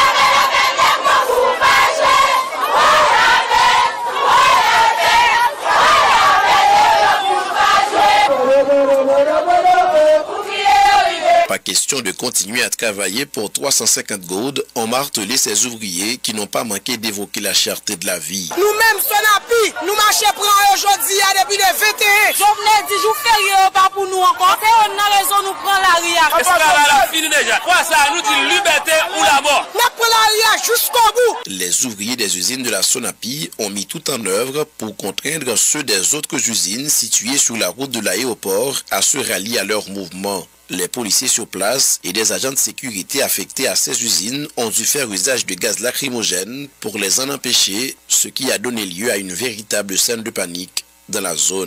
Pas question de continuer à travailler pour 350 gourdes, ont martelé ces ouvriers qui n'ont pas manqué d'évoquer la cherté de la vie. Nous-mêmes, Sonapi, nous marchons pour aujourd'hui depuis le 21. Jovenel dit, jour férié, pas pour nous encore. C'est on a raison, nous prenons la RIA. Est-ce qu'on a fini déjà? Quoi ça nous dit liberté ou la mort? Nous prenons la RIA jusqu'au bout. Les ouvriers des usines de la Sonapi ont mis tout en œuvre pour contraindre ceux des autres usines situées sur la route de l'aéroport à se rallier à leur mouvement. Les policiers sur place et des agents de sécurité affectés à ces usines ont dû faire usage de gaz lacrymogène pour les en empêcher, ce qui a donné lieu à une véritable scène de panique dans la zone.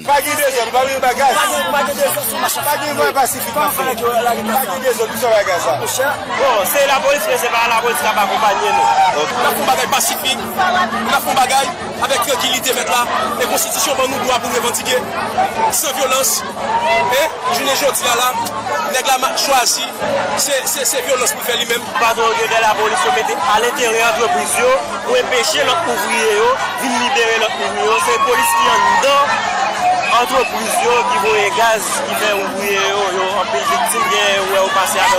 C'est la police, c'est pas la police qui va accompagner nous. On a fait un bagage pacifique, on a fait un bagage avec tranquillité maintenant. Les constitutions nous doivent pour revendiquer sans violence. Et je n'ai jamais là, les choisi, c'est violence pour faire lui-même. Pardon, la police à l'intérieur de l'entreprise pour empêcher l'autre ouvrier de libérer l'autre ouvrier. C'est la police qui est en dedans. Entreprise qui vont gaz, qui fait ouvrier, en pays victime, ou passer à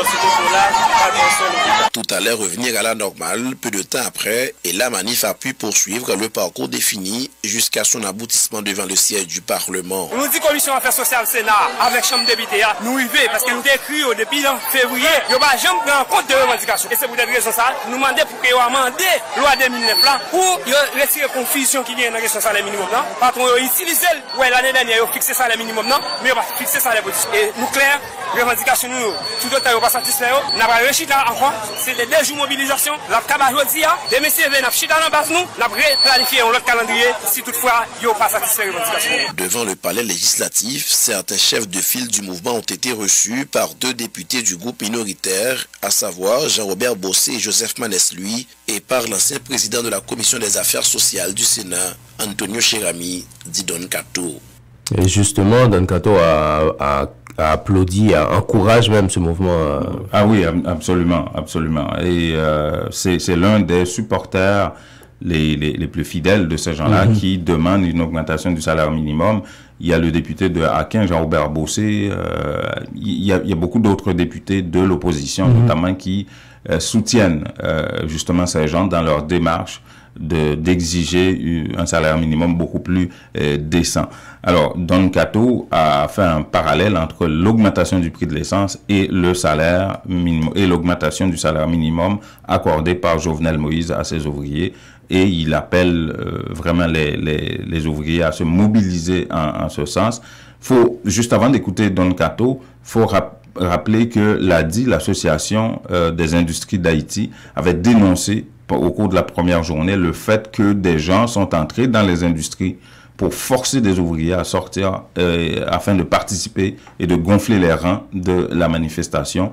là. Tout allait revenir à la normale peu de temps après et la manif a pu poursuivre le parcours défini jusqu'à son aboutissement devant le siège du Parlement. Nous dit commission affaires sociales Sénat avec chambre député, nous y va parce que nous écrit depuis février, il n'y a pas jamais en compte de revendication. Et c'est pour des raisons ça, nous demandons pour qu'il y ait amendé loi 2009 là pour retirer confusion qui vient dans la salaire minimum là. Patron utilise l'année dernière il a fixé ça le minimum non, mais il va fixer ça les politiques. Et nous clair, revendication nous tout le temps pas satisfait, n'a pas réussi là encore. C'est les 2 jours de mobilisation, la cabane aujourd'hui, des messieurs viennent chita dans base nous, n'a planifié un autre calendrier si toutefois il n'y a pas satisfait revendication. Devant le palais législatif, certains chefs de file du mouvement ont été reçus par 2 députés du groupe minoritaire, à savoir Jean-Robert Bossé et Joseph Manès-Lui, et par l'ancien président de la commission des affaires sociales du Sénat, Antonio Cherami, dit Don Cato. Et justement, Don Cato a applaudi, encourage même ce mouvement. Ah oui, absolument. Et c'est l'un des supporters les plus fidèles de ces gens-là qui demandent une augmentation du salaire minimum. Il y a le député de Akin, Jean-Robert Bossé. Il y a beaucoup d'autres députés de l'opposition, notamment, qui soutiennent justement ces gens dans leur démarche d'exiger un salaire minimum beaucoup plus décent. Alors, Don Cato a fait un parallèle entre l'augmentation du prix de l'essence et le salaire minimum, et l'augmentation du salaire minimum accordé par Jovenel Moïse à ses ouvriers. Et il appelle vraiment les ouvriers à se mobiliser en ce sens. Faut, juste avant d'écouter Don Cato, faut rappeler que l'ADI, l'association des industries d'Haïti, avait dénoncé au cours de la première journée le fait que des gens sont entrés dans les industries pour forcer des ouvriers à sortir afin de participer et de gonfler les rangs de la manifestation.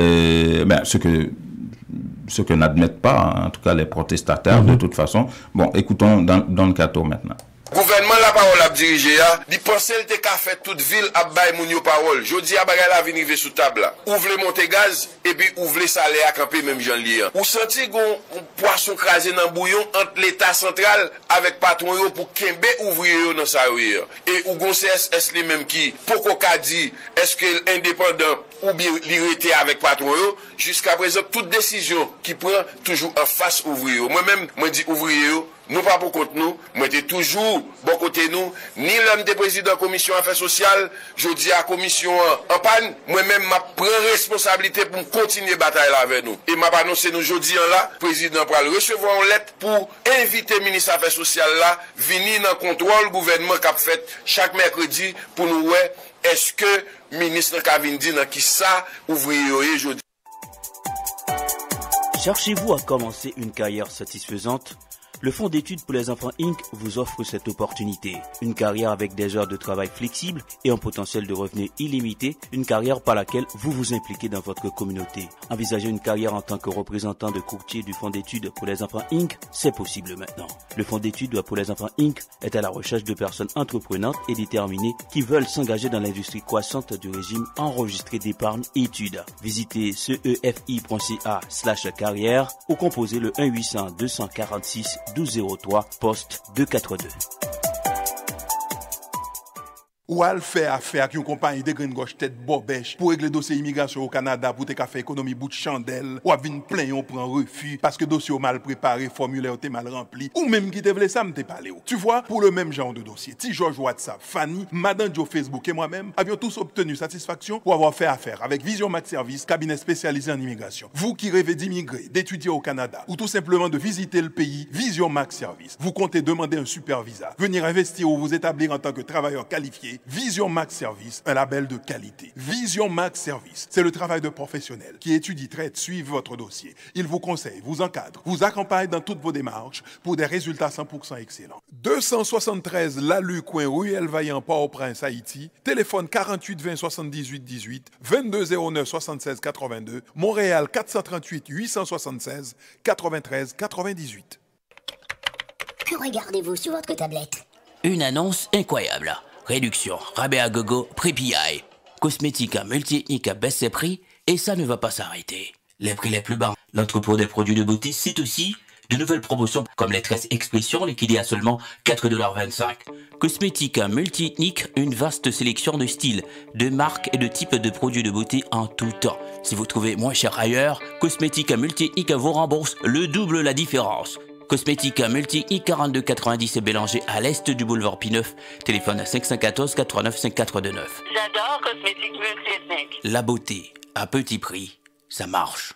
Ce que n'admettent pas, en tout cas les protestataires de toute façon. Bon, écoutons Don Cato maintenant. Gouvernement la parole a dirigé, il pensait que le fait toute ville à bail moun yo parole. Jodi a bagay la vini sous table là. Ouvre monter gaz et puis ouvre salaire à camper même Jean Lier. Ou senti gon poisson crasé dans bouillon entre l'état central avec patron yo pour kembe ouvrier yo dans sa rue. Et ou gon CSS li même qui poko ka dit est-ce que indépendant ou bien l'irrité avec patron yo jusqu'à présent toute décision qui prend toujours en face ouvrier. Moi même moi dis ouvrier yo nous pas pour compte nous, moi t'es toujours bon côté nous, ni l'homme des présidents commission affaires sociales, je dis à commission en panne, moi-même m'a prend responsabilité pour continuer bataille là avec nous. Et m'a annoncé nous jeudi là, président va recevoir une lettre pour inviter ministre affaires sociales là, venir dans contrôle gouvernement qu'a fait chaque mercredi pour nous ouais, est-ce que ministre Kavindi dans qui ça ouvrier aujourd'hui. Cherchez-vous à commencer une carrière satisfaisante? Le Fonds d'études pour les enfants Inc. vous offre cette opportunité. Une carrière avec des heures de travail flexibles et un potentiel de revenus illimité, une carrière par laquelle vous vous impliquez dans votre communauté. Envisager une carrière en tant que représentant de courtier du Fonds d'études pour les enfants Inc. C'est possible maintenant. Le Fonds d'études pour les enfants Inc. est à la recherche de personnes entreprenantes et déterminées qui veulent s'engager dans l'industrie croissante du régime enregistré d'épargne et études. Visitez cefi.ca/carrière ou composez le 1-800-246 1203 poste 242. Ou al faire affaire avec une compagnie de green gauche tête bobèche pour régler dossier immigration au Canada pour te faire économie bout de chandelle ou à venir plein on prend refus parce que dossier mal préparé, formulaire t'es mal rempli ou même qui te voulait ça me t'es parlé. Tu vois, pour le même genre de dossier, Ti George WhatsApp, Fanny, Madame Joe Facebook et moi-même avions tous obtenu satisfaction pour avoir fait affaire avec Vision Max Service, cabinet spécialisé en immigration. Vous qui rêvez d'immigrer, d'étudier au Canada ou tout simplement de visiter le pays, Vision Max Service. Vous comptez demander un super visa, venir investir ou vous établir en tant que travailleur qualifié. Vision Max Service, un label de qualité. Vision Max Service, c'est le travail de professionnels qui étudie, traite, suivent votre dossier. Il vous conseille, vous encadre, vous accompagne dans toutes vos démarches pour des résultats 100% excellents. 273 Lalu coin Ruelle Vaillant Port-au-Prince, Haïti. Téléphone 48 20 78 18 22 09 76 82. Montréal 438 876 93 98. Que regardez-vous sur votre tablette? Une annonce incroyable. Réduction, rabais à gogo, prix PI. Cosmétique multi-ethnique à baisse ses prix et ça ne va pas s'arrêter. Les prix les plus bas. L'entrepôt des produits de beauté cite aussi de nouvelles promotions comme les tresses expression liquidées à seulement 4,25 $. Cosmétique multi-ethnique, une vaste sélection de styles, de marques et de types de produits de beauté en tout temps. Si vous trouvez moins cher ailleurs, Cosmétique multi-ethnique vous rembourse le double la différence. Cosmétique multi-I 4290 et Bélanger à l'est du boulevard P9. Téléphone 514 89 5429. J'adore Cosmétique multi-ethnique. La beauté à petit prix, ça marche.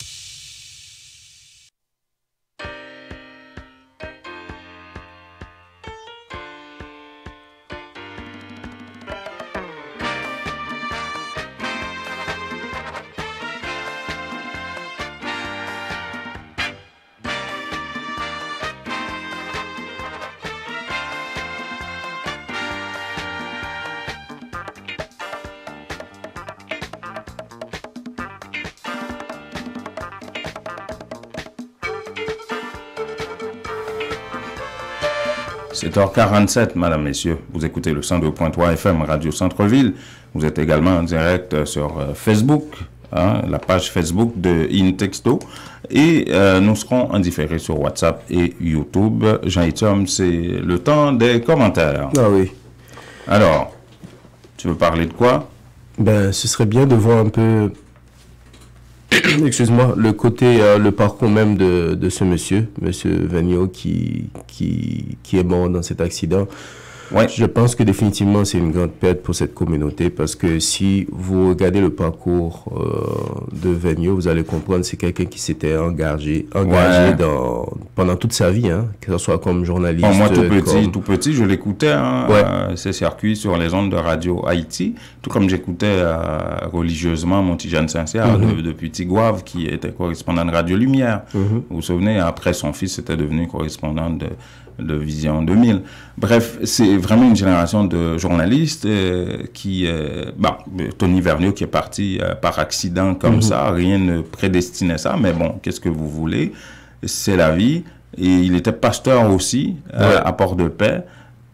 – 7h47, Madame, Messieurs. Vous écoutez le 102.3 FM Radio Centre-Ville. Vous êtes également en direct sur Facebook, la page Facebook de Intexto. Et nous serons en différé sur WhatsApp et YouTube. Jean-Etienne, c'est le temps des commentaires. Ah oui. Alors, tu veux parler de quoi? Ben, ce serait bien de voir un peu... Excuse-moi, le côté, le parcours même de ce monsieur Vagneau qui est mort dans cet accident. Ouais. Je pense que définitivement c'est une grande perte pour cette communauté parce que si vous regardez le parcours de Vagneau, vous allez comprendre c'est quelqu'un qui s'était engagé ouais. pendant toute sa vie, hein, que ce soit comme journaliste. Moi tout petit, je l'écoutais, ces circuits sur les ondes de Radio Haïti, tout comme j'écoutais religieusement mon petit Jeanne Saint-Cyr depuis Tigouave qui était correspondant de Radio Lumière. Vous vous souvenez, après son fils était devenu correspondant de Vision 2000. Bref, c'est vraiment une génération de journalistes qui... Tony Vergniaud qui est parti par accident comme ça, rien ne prédestinait ça, mais bon, qu'est-ce que vous voulez? C'est la vie. Et il était pasteur aussi à Port-de-Paix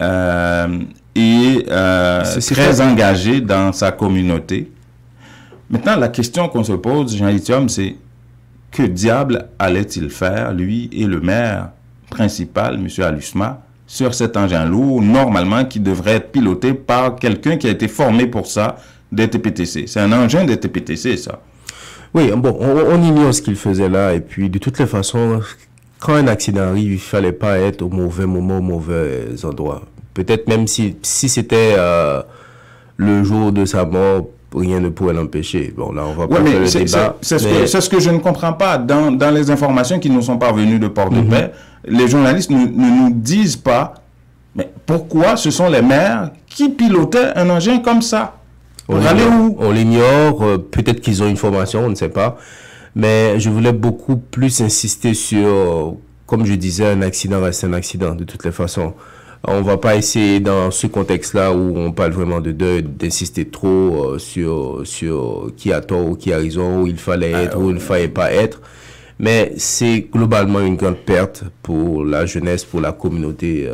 et très engagé dans sa communauté. Maintenant, la question qu'on se pose, Jean-Etienne, c'est que diable allait-il faire, lui et le maire principal, M. Alusma, sur cet engin lourd, normalement, qui devrait être piloté par quelqu'un qui a été formé pour ça, des TPTC. C'est un engin des TPTC, ça. Oui, bon, on ignore ce qu'il faisait là, et puis de toutes les façons, quand un accident arrive, il fallait pas être au mauvais moment, au mauvais endroit. Peut-être même si c'était le jour de sa mort, rien ne pourrait l'empêcher. Bon, là, on va pas faire le débat. C'est ce que je ne comprends pas. Dans les informations qui nous sont parvenues de Port-de-Paix, les journalistes ne nous disent pas, mais pourquoi ce sont les maires qui pilotaient un engin comme ça? On l'ignore, peut-être qu'ils ont une formation, on ne sait pas. Mais je voulais beaucoup plus insister sur, comme je disais, un accident reste un accident, de toutes les façons. On va pas essayer, dans ce contexte-là où on parle vraiment de deuil, d'insister trop sur qui a tort ou qui a raison, où il fallait être ou il ne fallait pas être. Mais c'est globalement une grande perte pour la jeunesse, pour la communauté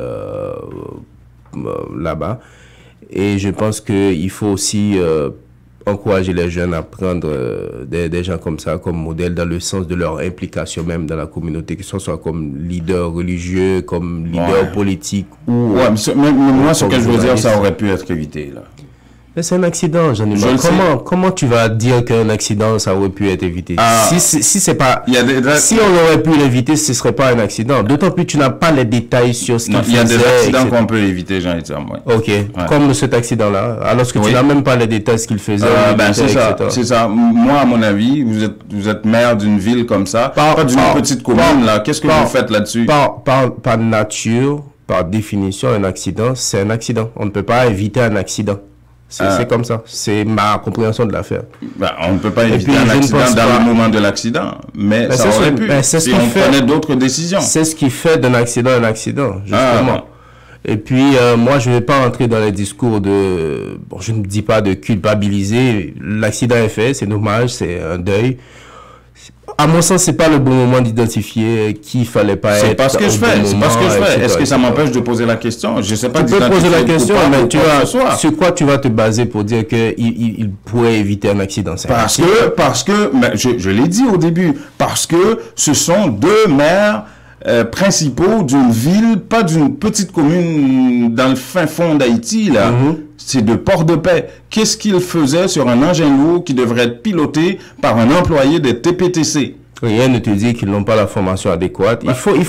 là-bas. Et je pense qu'il faut aussi encourager les jeunes à prendre des gens comme ça, comme modèle, dans le sens de leur implication même dans la communauté, que ce soit comme leader religieux, comme leader politique ou... Ouais, mais moi, ce que je veux dire, ça aurait pu être évité, là. Mais c'est un accident, j'en ai marre. Comment tu vas dire qu'un accident, ça aurait pu être évité? Si c'est pas... Si on aurait pu l'éviter, ce serait pas un accident. D'autant plus tu n'as pas les détails sur ce qu'il faisait. Il y a des accidents qu'on peut éviter, j'en ai dit. Ok. Comme cet accident-là. Alors que tu n'as même pas les détails de ce qu'il faisait. C'est ça. Moi, à mon avis, vous êtes maire d'une ville comme ça, pas d'une petite commune, là. Qu'est-ce que vous faites là-dessus? Par nature, par définition, un accident, c'est un accident. On ne peut pas éviter un accident. C'est comme ça. C'est ma compréhension de l'affaire. On ne peut pas éviter un accident dans le moment de l'accident, mais ça aurait pu si on prenait d'autres décisions. C'est ce qui fait d'un accident un accident, justement. Et puis, moi, je ne vais pas entrer dans les discours de... Bon, je ne dis pas de culpabiliser. L'accident est fait, c'est dommage, c'est un deuil. À mon sens, c'est pas le bon moment d'identifier qui il fallait pas être. C'est pas ce que je fais. Est-ce que ça m'empêche de poser la question? Je sais pas. Tu peux poser la question, mais sur quoi tu vas te baser pour dire que il pourrait éviter un accident? Parce que, mais je l'ai dit au début, parce que ce sont deux maires principaux d'une ville, pas d'une petite commune dans le fin fond d'Haïti, là. C'est de Port-de-Paix. Qu'est-ce qu'il faisait sur un engin lourd qui devrait être piloté par un employé des TPTC? Rien ne te dit qu'ils n'ont pas la formation adéquate.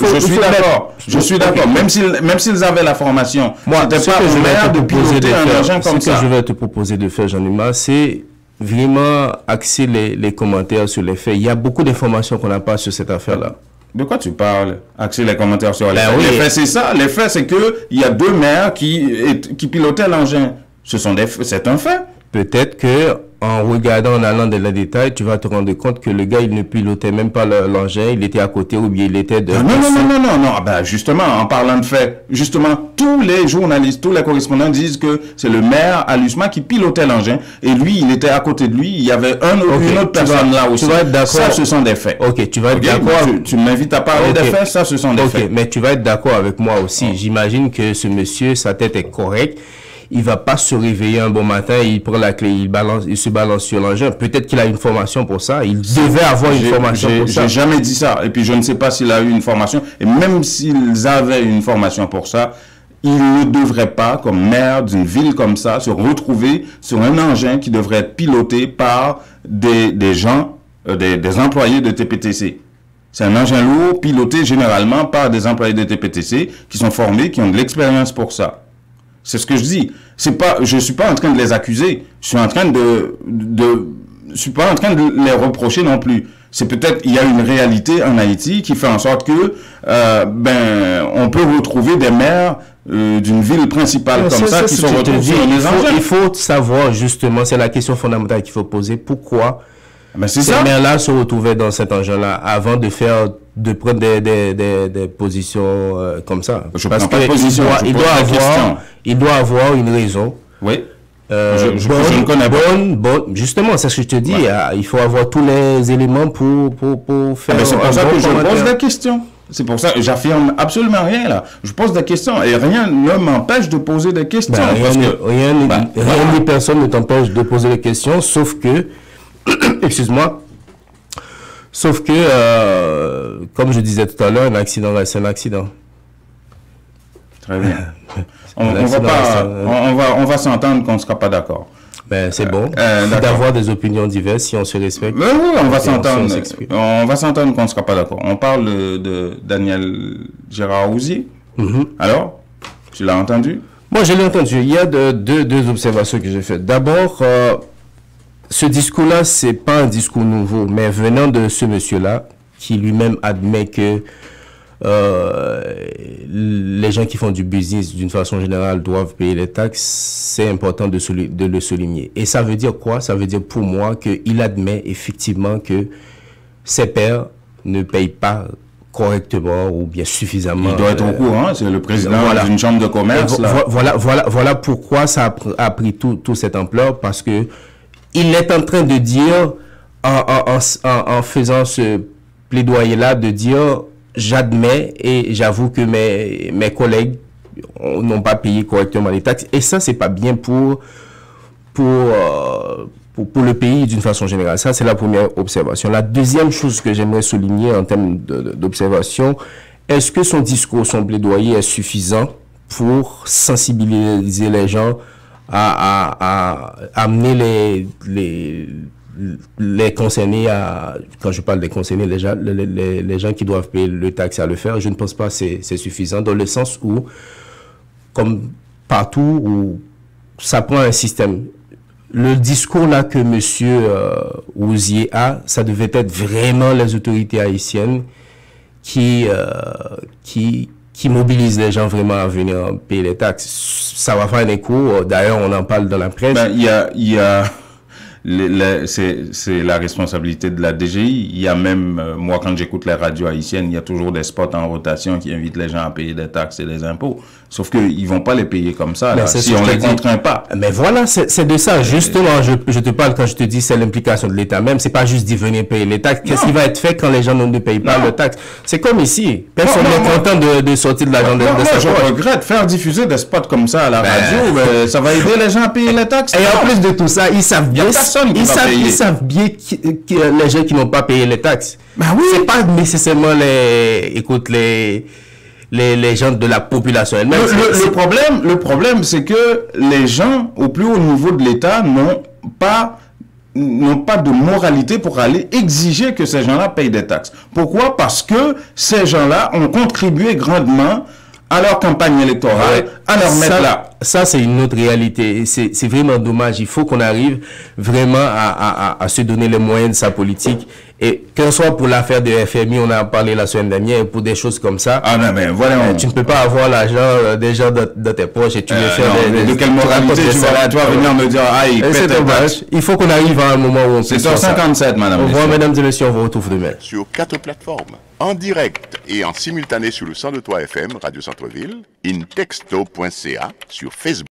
Je suis d'accord. Même s'ils avaient la formation, c'était pas le maire de piloter un engin comme ça. Ce que je vais te proposer de faire, Jean-Nima, c'est vraiment axer les commentaires sur les faits. Il y a beaucoup d'informations qu'on n'a pas sur cette affaire-là. De quoi tu parles? Axer les commentaires sur les faits. Les faits, c'est ça. Les faits, c'est que il y a deux maires qui pilotaient l'engin. C'est un fait. Peut-être que en regardant, en allant dans les détails, tu vas te rendre compte que le gars, il ne pilotait même pas l'engin, il était à côté ou bien il était de... Non. Ben justement, en parlant de fait, justement, tous les journalistes, tous les correspondants disent que c'est le maire Alusma qui pilotait l'engin et lui, il était à côté de lui, il y avait une autre personne là aussi. Tu vas être d'accord. Ça, ce sont des faits. Ok, tu vas être d'accord. Tu m'invites à parler des faits, ça, ce sont des faits. Ok, mais tu vas être d'accord avec moi aussi. J'imagine que ce monsieur, sa tête est correcte. Il va pas se réveiller un bon matin, il prend la clé, il se balance sur l'engin. Peut-être qu'il a une formation pour ça. Il devait avoir une formation pour ça. J'ai jamais dit ça. Et puis je ne sais pas s'il a eu une formation. Et même s'ils avaient une formation pour ça, il ne devrait pas, comme maire d'une ville comme ça, se retrouver sur un engin qui devrait être piloté par des gens, des employés de TPTC. C'est un engin lourd piloté généralement par des employés de TPTC qui sont formés, qui ont de l'expérience pour ça. C'est ce que je dis. Je suis pas en train de les accuser. Je suis en train je suis pas en train de les reprocher non plus. C'est peut-être, il y a une réalité en Haïti qui fait en sorte que, on peut retrouver des maires d'une ville principale comme ça qui sont retrouvés sur les engins. Il faut savoir justement, c'est la question fondamentale qu'il faut poser. Pourquoi ces maires-là se retrouvaient dans cet engin-là avant de prendre des positions comme ça? Parce qu'il doit avoir une raison. Oui. Je ne connais pas. Justement, c'est ce que je te dis. Ouais. Il faut avoir tous les éléments pour faire. C'est pour ça que je pose des questions. C'est pour ça que j'affirme absolument rien là. Je pose des questions et rien ne m'empêche de poser des questions. Rien ni personne ne t'empêche de poser des questions, sauf que excuse-moi. Sauf que, comme je disais tout à l'heure, un accident reste un accident. Très bien. On va s'entendre qu'on ne sera pas d'accord. Ben, c'est bon d'avoir des opinions diverses si on se respecte. Oui, on va s'entendre. On va s'entendre qu'on ne sera pas d'accord. On parle de Daniel Gérard Rouzier. Alors, tu l'as entendu? Moi, je l'ai entendu. Il y a deux observations que j'ai faites. D'abord, ce discours-là, c'est pas un discours nouveau, mais venant de ce monsieur-là, qui lui-même admet que les gens qui font du business d'une façon générale doivent payer les taxes, c'est important de le souligner. Et ça veut dire quoi? Ça veut dire pour moi qu'il admet effectivement que ses pairs ne payent pas correctement ou bien suffisamment. Il doit être au courant, c'est le président d'une chambre de commerce. Voilà pourquoi ça a pris toute cette ampleur, parce que il est en train de dire, en faisant ce plaidoyer-là, de dire j'admets et j'avoue que mes collègues n'ont pas payé correctement les taxes. Et ça, c'est pas bien pour le pays d'une façon générale. Ça, c'est la première observation. La deuxième chose que j'aimerais souligner en termes d'observation, est-ce que son discours, son plaidoyer est suffisant pour sensibiliser les gens à amener les concernés quand je parle des concernés, les gens qui doivent payer le taxe à le faire? Je ne pense pas que c'est suffisant, dans le sens où, comme partout, où ça prend un système. Le discours là que monsieur Rouzier a, ça devait être vraiment les autorités haïtiennes qui mobilisent les gens vraiment à venir payer les taxes. Ça va faire un écho. D'ailleurs, on en parle dans la presse. C'est la responsabilité de la DGI. Il y a même, moi, quand j'écoute les radios haïtiennes, il y a toujours des spots en rotation qui invitent les gens à payer des taxes et des impôts. Sauf qu'ils vont pas les payer comme ça, là, si on les contraint pas. Mais voilà, c'est de ça. Justement, je te parle quand je te dis c'est l'implication de l'État même. C'est pas juste d'y venir payer les taxes. Qu'est-ce qui va être fait quand les gens ne payent pas le taxe? C'est comme ici. Personne n'est content de sortir de l'argent de sa poche. Je regrette faire diffuser des spots comme ça à la radio. Ça va aider les gens à payer les taxes. Et en plus de tout ça, ils savent bien que les gens qui n'ont pas payé les taxes. C'est pas nécessairement les gens de la population elle-même. Le problème, c'est que les gens au plus haut niveau de l'État n'ont pas de moralité pour aller exiger que ces gens-là payent des taxes. Pourquoi? Parce que ces gens-là ont contribué grandement à leur campagne électorale, à leur mettre là. Ça, c'est une autre réalité. C'est vraiment dommage. Il faut qu'on arrive vraiment à se donner les moyens de sa politique. Et que ce soit pour l'affaire de FMI, on a parlé la semaine dernière, pour des choses comme ça. Ah non, mais voilà. Tu ne peux pas avoir l'argent des gens dans tes poches et tu veux faire de quelle moralité tu vas venir me dire, c'est dommage. Il faut qu'on arrive à un moment où on peut faire ça. 7h57, madame. Au revoir, mesdames et messieurs, on vous retrouve demain. Sur 4 plateformes, en direct et en simultané sur le 102.3 FM, Radio Centre-Ville, intexto.ca, sur Facebook.